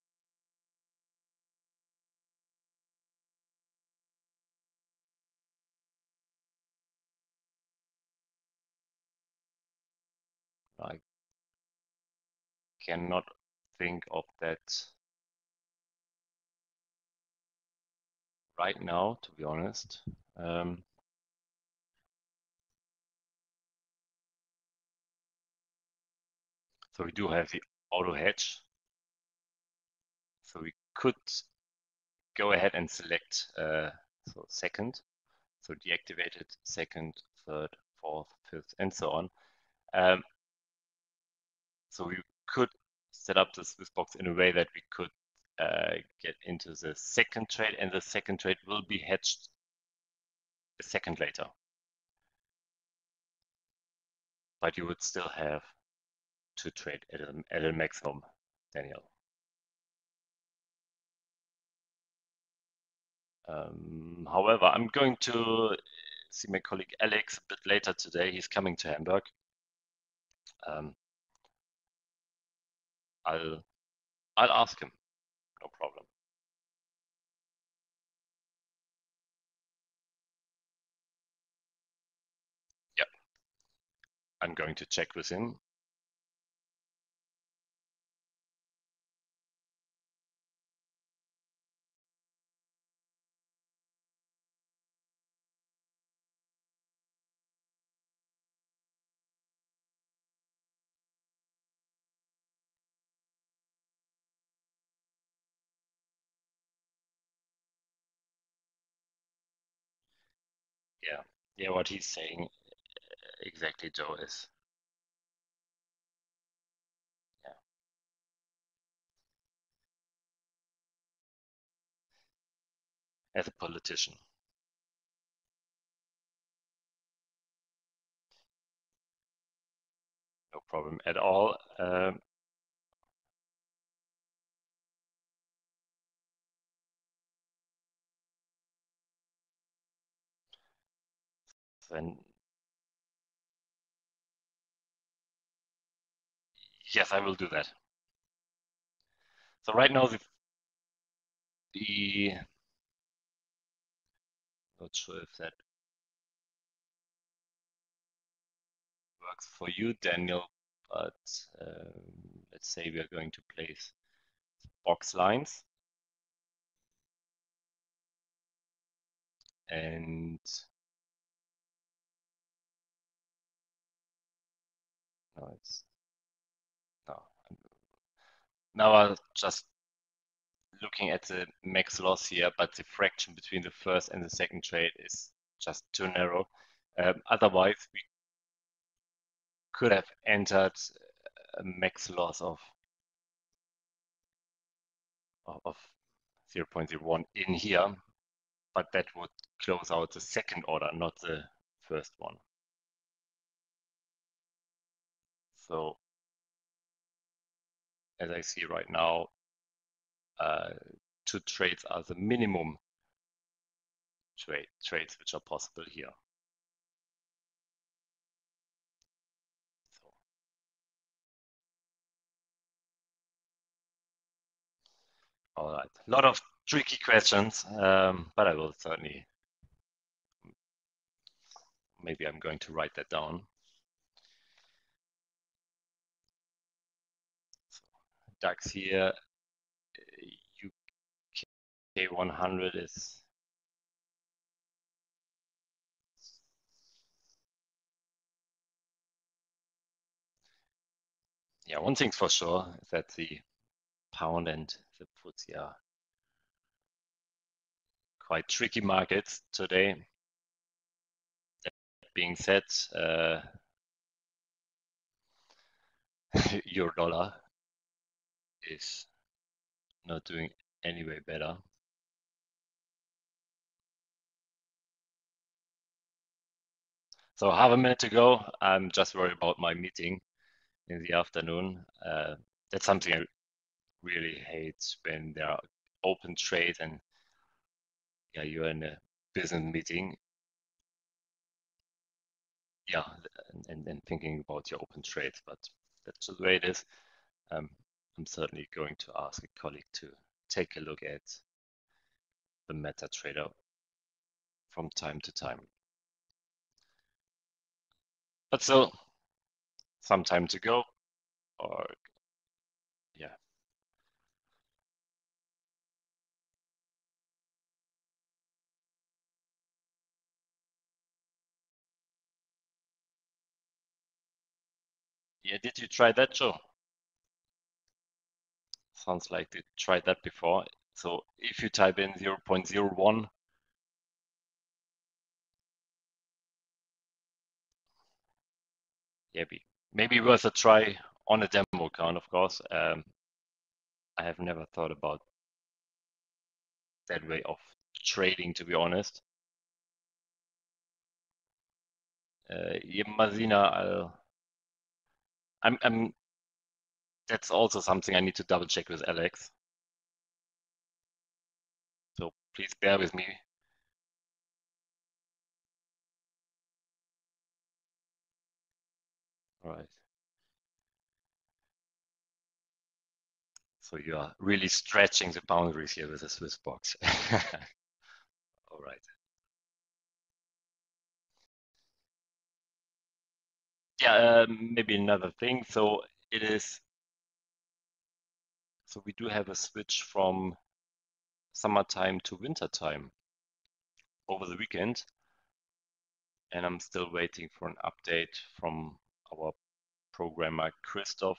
I cannot think of that right now, to be honest. Um, so we do have the auto hedge. So we could go ahead and select uh, so second, so deactivated second, third, fourth, fifth, and so on. Um, so we could set up the Swiss box in a way that we could uh, get into the second trade, and the second trade will be hedged a second later. But you would still have to trade at a, at a maximum, Daniel. Um, however, I'm going to see my colleague Alex a bit later today. He's coming to Hamburg. Um, I'll I'll ask him, no problem. Yeah, I'm going to check with him. Yeah, yeah, what he's saying exactly, Joe, is yeah. As a politician. No problem at all. Um, then yes, I will do that. So right now the the not sure if that works for you, Daniel, but um, let's say we are going to place box lines and no, it's no. Now I'm just looking at the max loss here, but the fraction between the first and the second trade is just too narrow. Um, otherwise, we could have entered a max loss of of zero point zero one in here, but that would close out the second order, not the first one. So as I see right now, uh, two trades are the minimum trade trades which are possible here. So, all right, a lot of tricky questions, um, but I will certainly, maybe I'm going to write that down. So, DAX here, U K one hundred is yeah, one thing's for sure is that the pound and the F T S E are quite tricky markets today. That being said, uh, euro dollar is not doing any way better. So half a minute to go. I'm just worried about my meeting in the afternoon. Uh, that's something I really hate when there are open trades and yeah, you're in a business meeting. Yeah, and, and, and thinking about your open trades, but that's the way it is. Um, I'm certainly going to ask a colleague to take a look at the MetaTrader from time to time. But still, some time to go, or yeah. Yeah, did you try that, Joe? Sounds like you tried that before. So if you type in zero point zero one, yeah, be, maybe worth a try on a demo account, of course. Um, I have never thought about that way of trading, to be honest. Uh, yeah, Masina, I'll, I'm, I'm, that's also something I need to double check with Alex. So please bear with me. All right. So you are really stretching the boundaries here with the Swiss box. All right. Yeah, um, maybe another thing. So it is, so we do have a switch from summertime to wintertime over the weekend, and I'm still waiting for an update from our programmer Christoph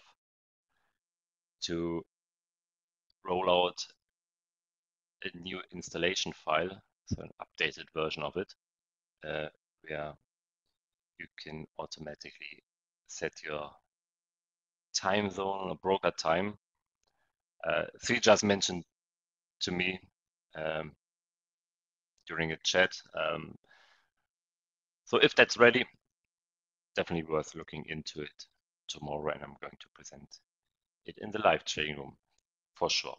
to roll out a new installation file, so an updated version of it, uh, where you can automatically set your time zone or broker time. Uh, so he just mentioned to me um, during a chat. Um, so if that's ready, definitely worth looking into it tomorrow, and I'm going to present it in the live trading room for sure.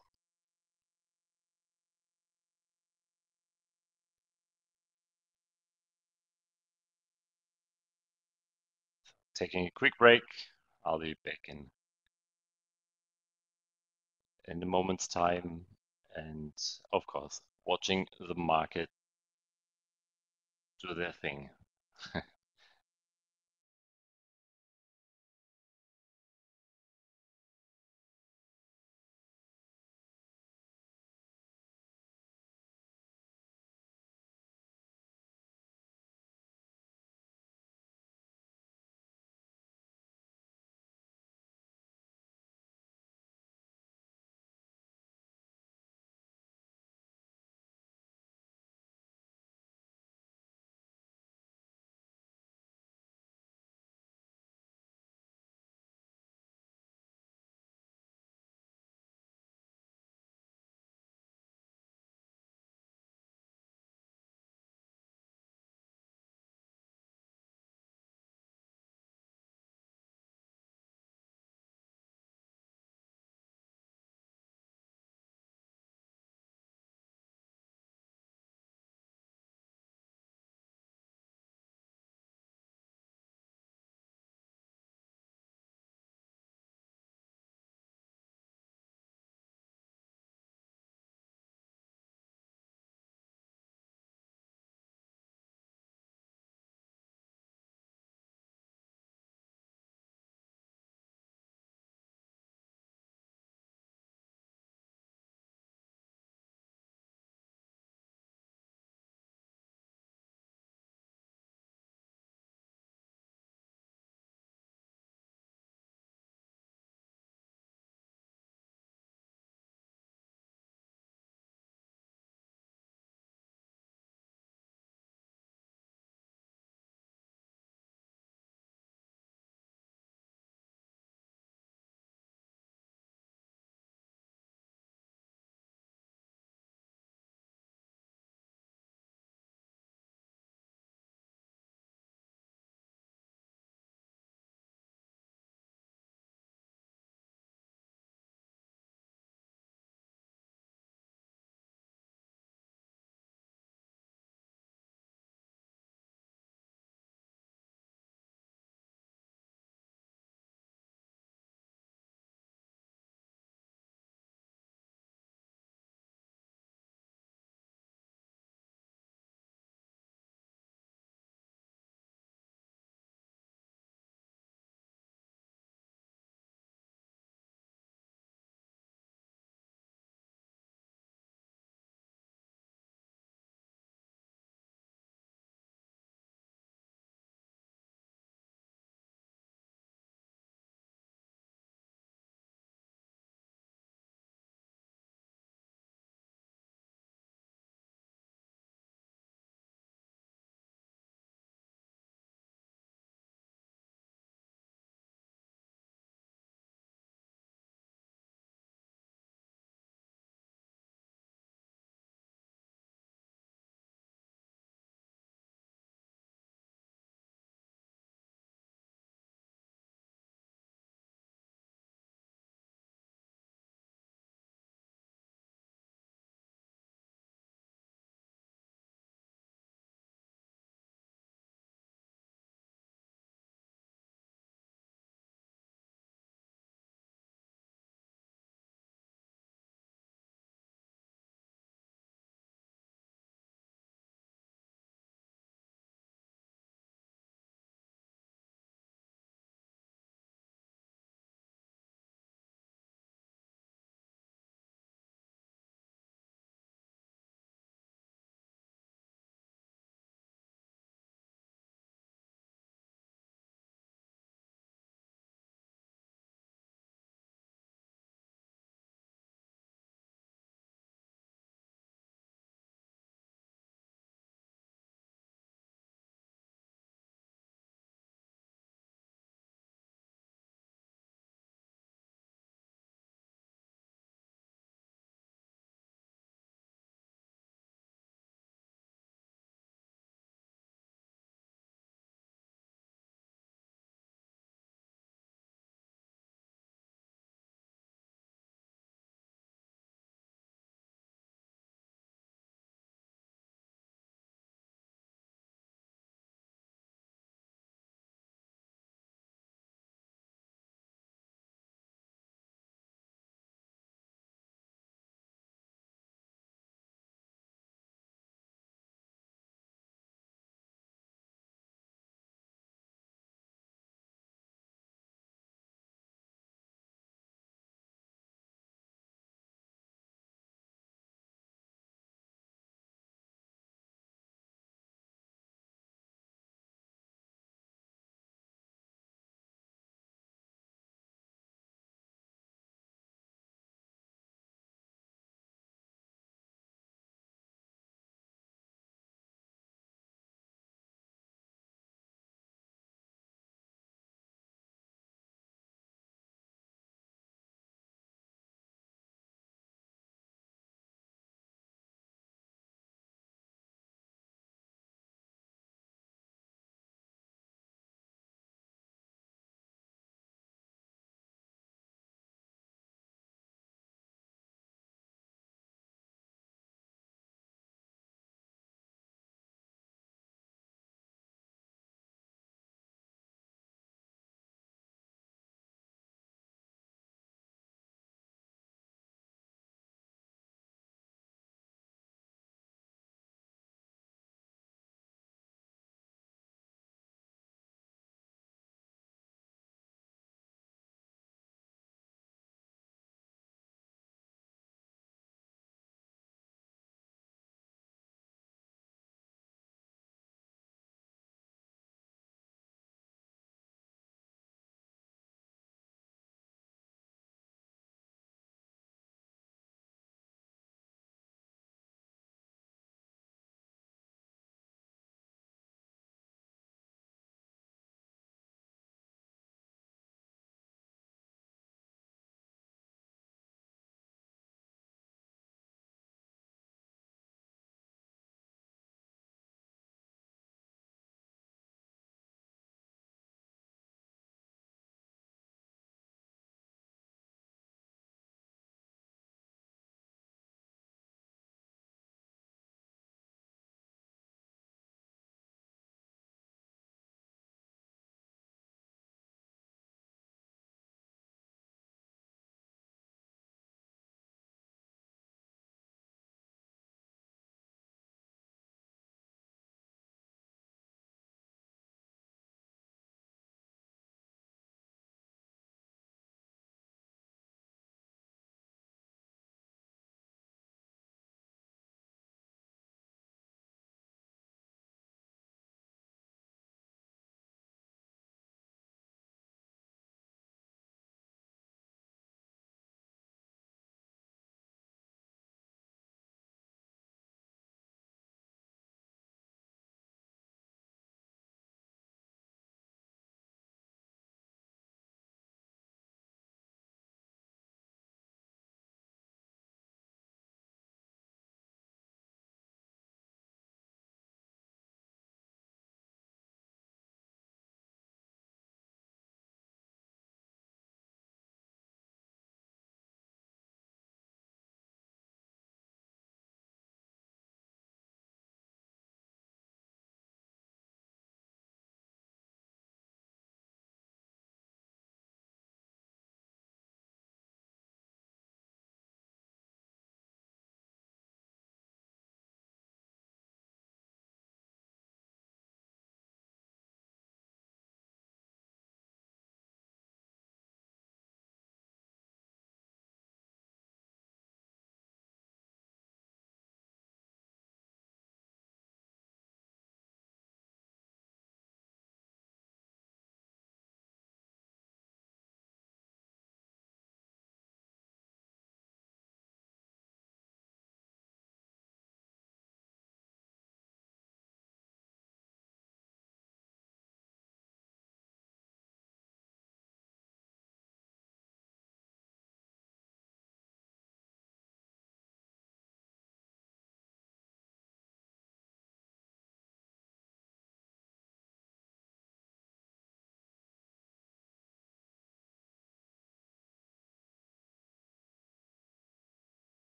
Taking a quick break. I'll be back in in a moment's time, and of course, watching the market do their thing.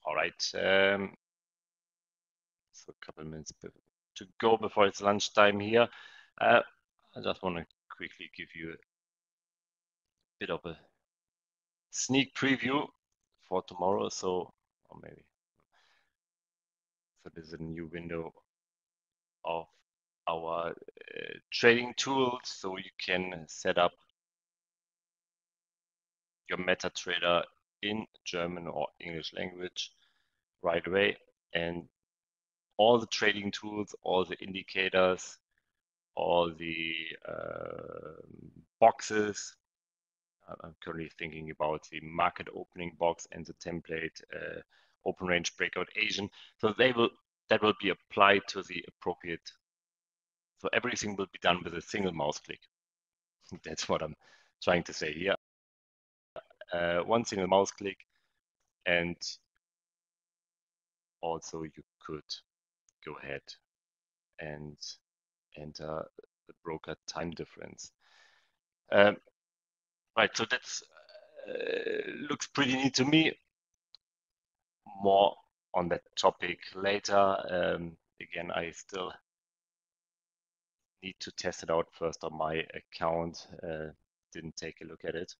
All right. Um, so a couple minutes to go before it's lunchtime here. Uh, I just want to quickly give you a bit of a sneak preview for tomorrow. So, or maybe, so there's a new window of our uh, trading tools. So you can set up your MetaTrader in German or English language right away. And all the trading tools, all the indicators, all the uh, boxes. I'm currently thinking about the market opening box and the template uh, open range breakout Asian. So they will that will be applied to the appropriate. So everything will be done with a single mouse click. That's what I'm trying to say here. Uh, one single mouse click, and also you could go ahead and enter the broker time difference. Um, right, so that's uh, looks pretty neat to me. More on that topic later. Um, again, I still need to test it out first on my account. Uh, didn't take a look at it.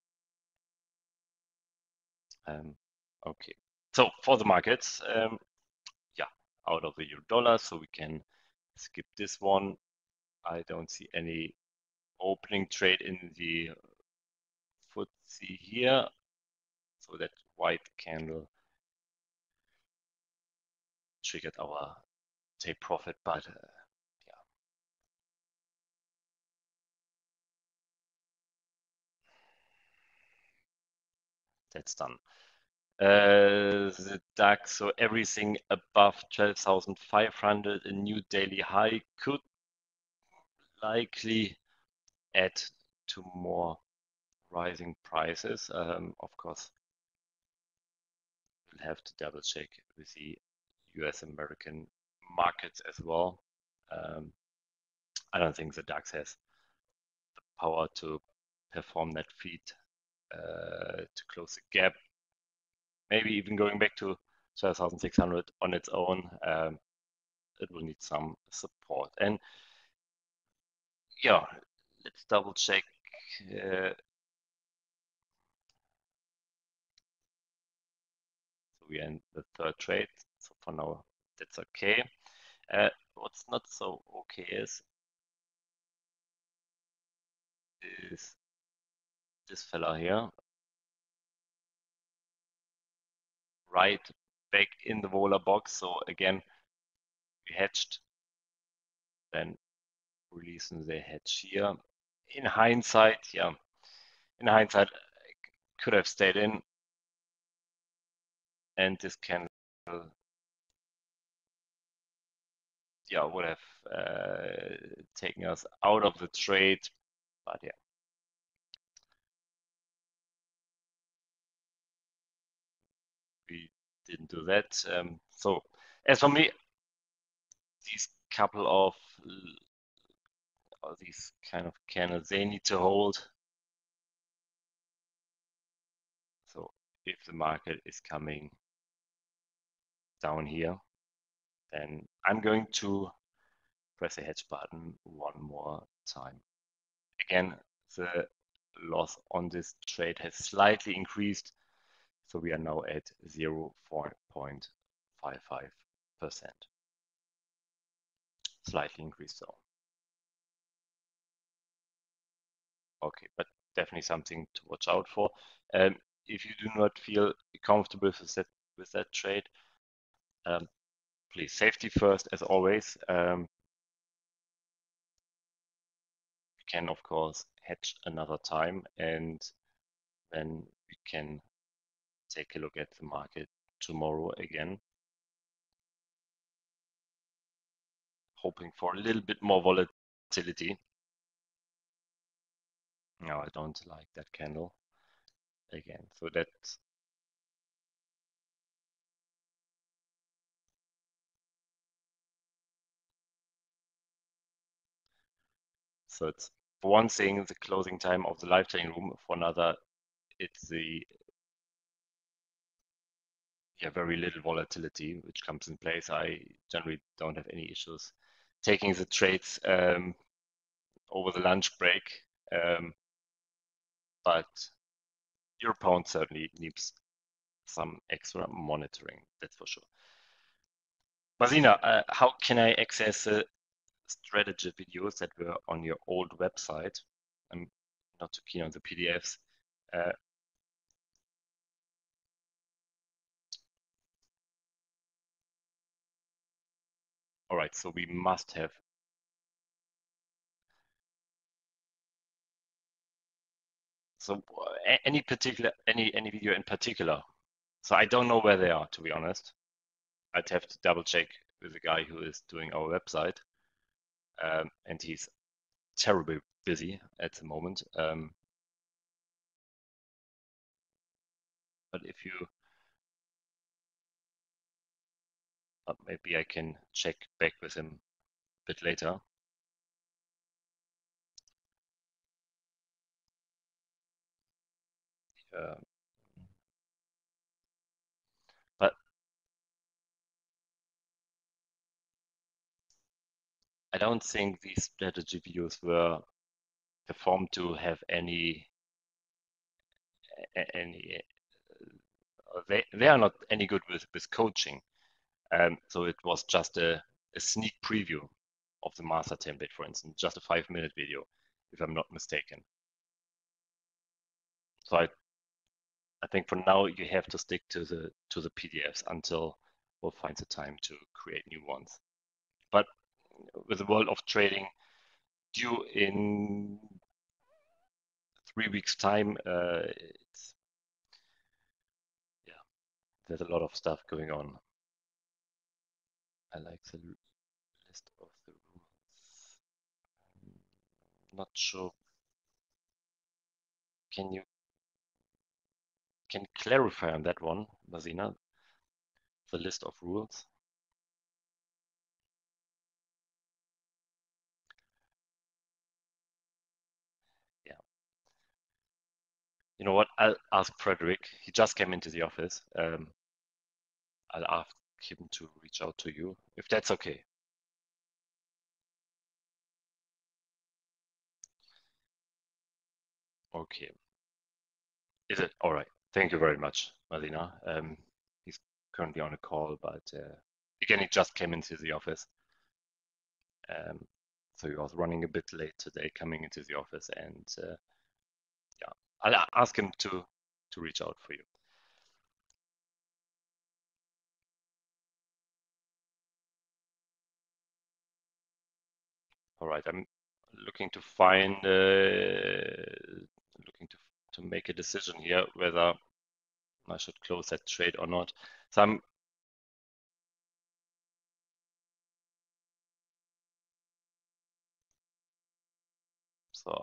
Um, okay, so for the markets, um, yeah, out of the euro dollar, so we can skip this one. I don't see any opening trade in the F T S E here, so that white candle triggered our take profit, but uh, yeah, that's done. Uh, the DAX, so everything above twelve thousand five hundred, a new daily high, could likely add to more rising prices. Um, of course, we'll have to double check with the U S American markets as well. Um, I don't think the DAX has the power to perform that feat uh, to close the gap. Maybe even going back to twelve thousand six hundred on its own. Um, it will need some support. And yeah, let's double check. Uh, so we are in the third trade. So for now, that's okay. Uh, what's not so okay is, is this fella here. Right back in the Vola box. So again, we hedged, then releasing the hedge here. In hindsight, yeah, in hindsight, I could have stayed in, and this candle, yeah, would have uh, taken us out of the trade, but yeah. We didn't do that. Um, so as for me, these couple of uh, these kind of candles, they need to hold. So if the market is coming down here, then I'm going to press the hedge button one more time. Again, the loss on this trade has slightly increased. So we are now at zero point five five percent. Slightly increased though. Okay, but definitely something to watch out for. Um, if you do not feel comfortable with that with that trade, um, please safety first as always. Um, we can of course hedge another time, and then we can take a look at the market tomorrow again, hoping for a little bit more volatility. No, I don't like that candle again. So that's so it's for one thing the closing time of the live trading room. For another, it's the yeah, very little volatility which comes in place. I generally don't have any issues taking the trades um, over the lunch break, um, but your pound certainly needs some extra monitoring, that's for sure. Martina, uh, how can I access the strategy videos that were on your old website? I'm not too keen on the P D Fs. Uh, all right, so we must have. So uh, any particular, any any video in particular? So I don't know where they are, to be honest. I'd have to double check with the guy who is doing our website, um, and he's terribly busy at the moment. Um, but if you, uh, maybe I can check back with him a bit later. Uh, but I don't think these strategy videos were performed to have any any. Uh, they they are not any good with with coaching. Um, so it was just a, a sneak preview of the master template, for instance, just a five minute video, if I'm not mistaken. So I, I think for now you have to stick to the to the P D Fs until we'll find the time to create new ones. But with the world of trading due in three weeks time, uh, it's, yeah, there's a lot of stuff going on. I like the list of the rules. I'm not sure. Can you can clarify on that one, Martina? The list of rules. Yeah. You know what? I'll ask Frederick. He just came into the office. Um, I'll ask him to reach out to you, if that's okay. Okay. Is it? All right. Thank you very much, Martina. Um, he's currently on a call, but uh, again, he just came into the office. Um, so he was running a bit late today, coming into the office, and uh, yeah, I'll ask him to to reach out for you. All right, I'm looking to find, uh, looking to to make a decision here whether I should close that trade or not. So I'm so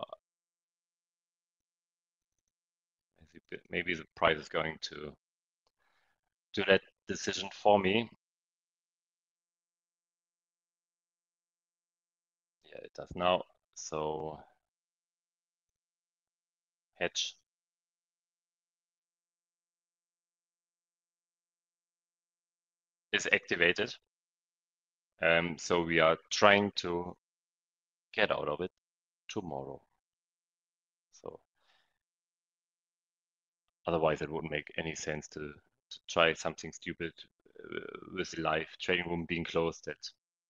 maybe the price is going to do that decision for me. Yeah, it does now. So hedge is activated. Um, so we are trying to get out of it tomorrow. So otherwise it wouldn't make any sense to, to try something stupid uh, with the live trading room being closed. That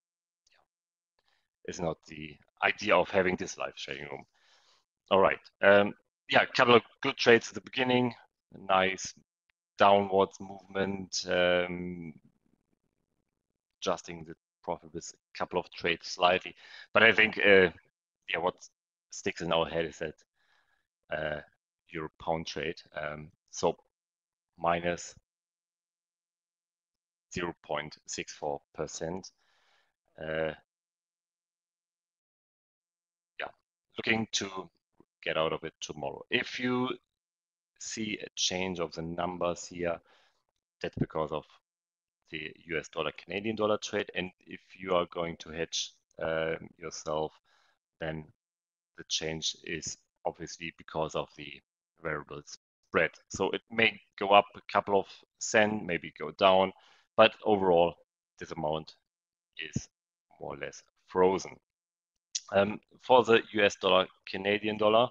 is not the idea of having this live trading room. All right. Um, yeah, a couple of good trades at the beginning. Nice downwards movement, um, adjusting the profit with a couple of trades slightly. But I think, uh, yeah, what sticks in our head is that uh, euro pound trade. Um, so minus zero point six four percent. Uh, yeah, looking to get out of it tomorrow. If you see a change of the numbers here, that's because of the U S dollar Canadian dollar trade. And if you are going to hedge um, yourself, then the change is obviously because of the variable red. So it may go up a couple of cents, maybe go down, but overall, this amount is more or less frozen. Um, for the U S dollar, Canadian dollar,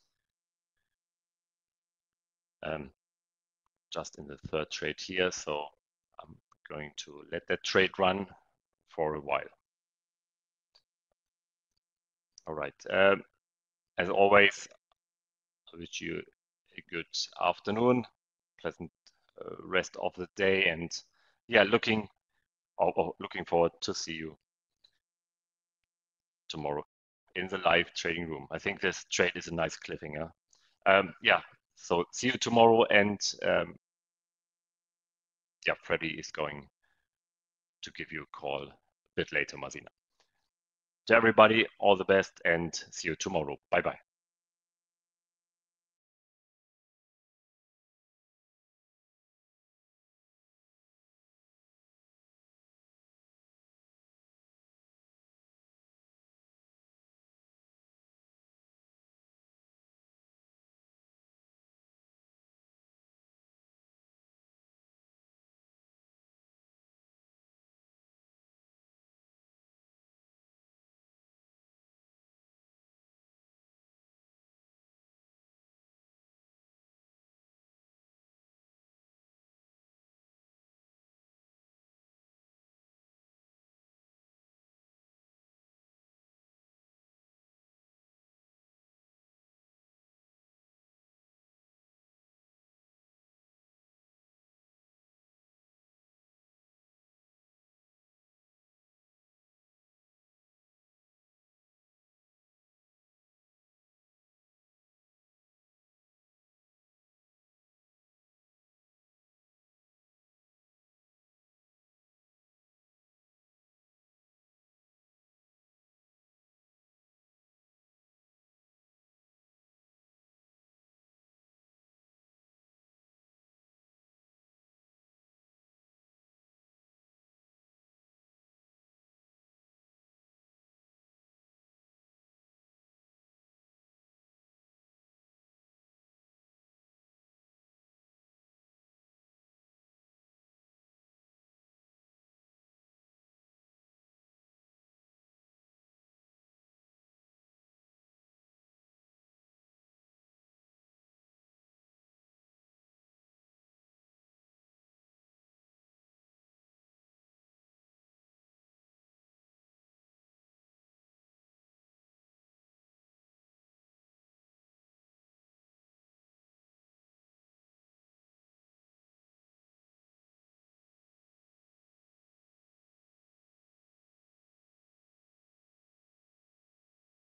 um, just in the third trade here, so I'm going to let that trade run for a while. All right. Um, as always, I wish you a good afternoon, pleasant uh, rest of the day, and yeah, looking or, or looking forward to see you tomorrow in the live trading room. I think this trade is a nice cliffhanger. Um, yeah, so see you tomorrow, and um, yeah, Freddie is going to give you a call a bit later, Mazina. To everybody, all the best, and see you tomorrow. Bye bye.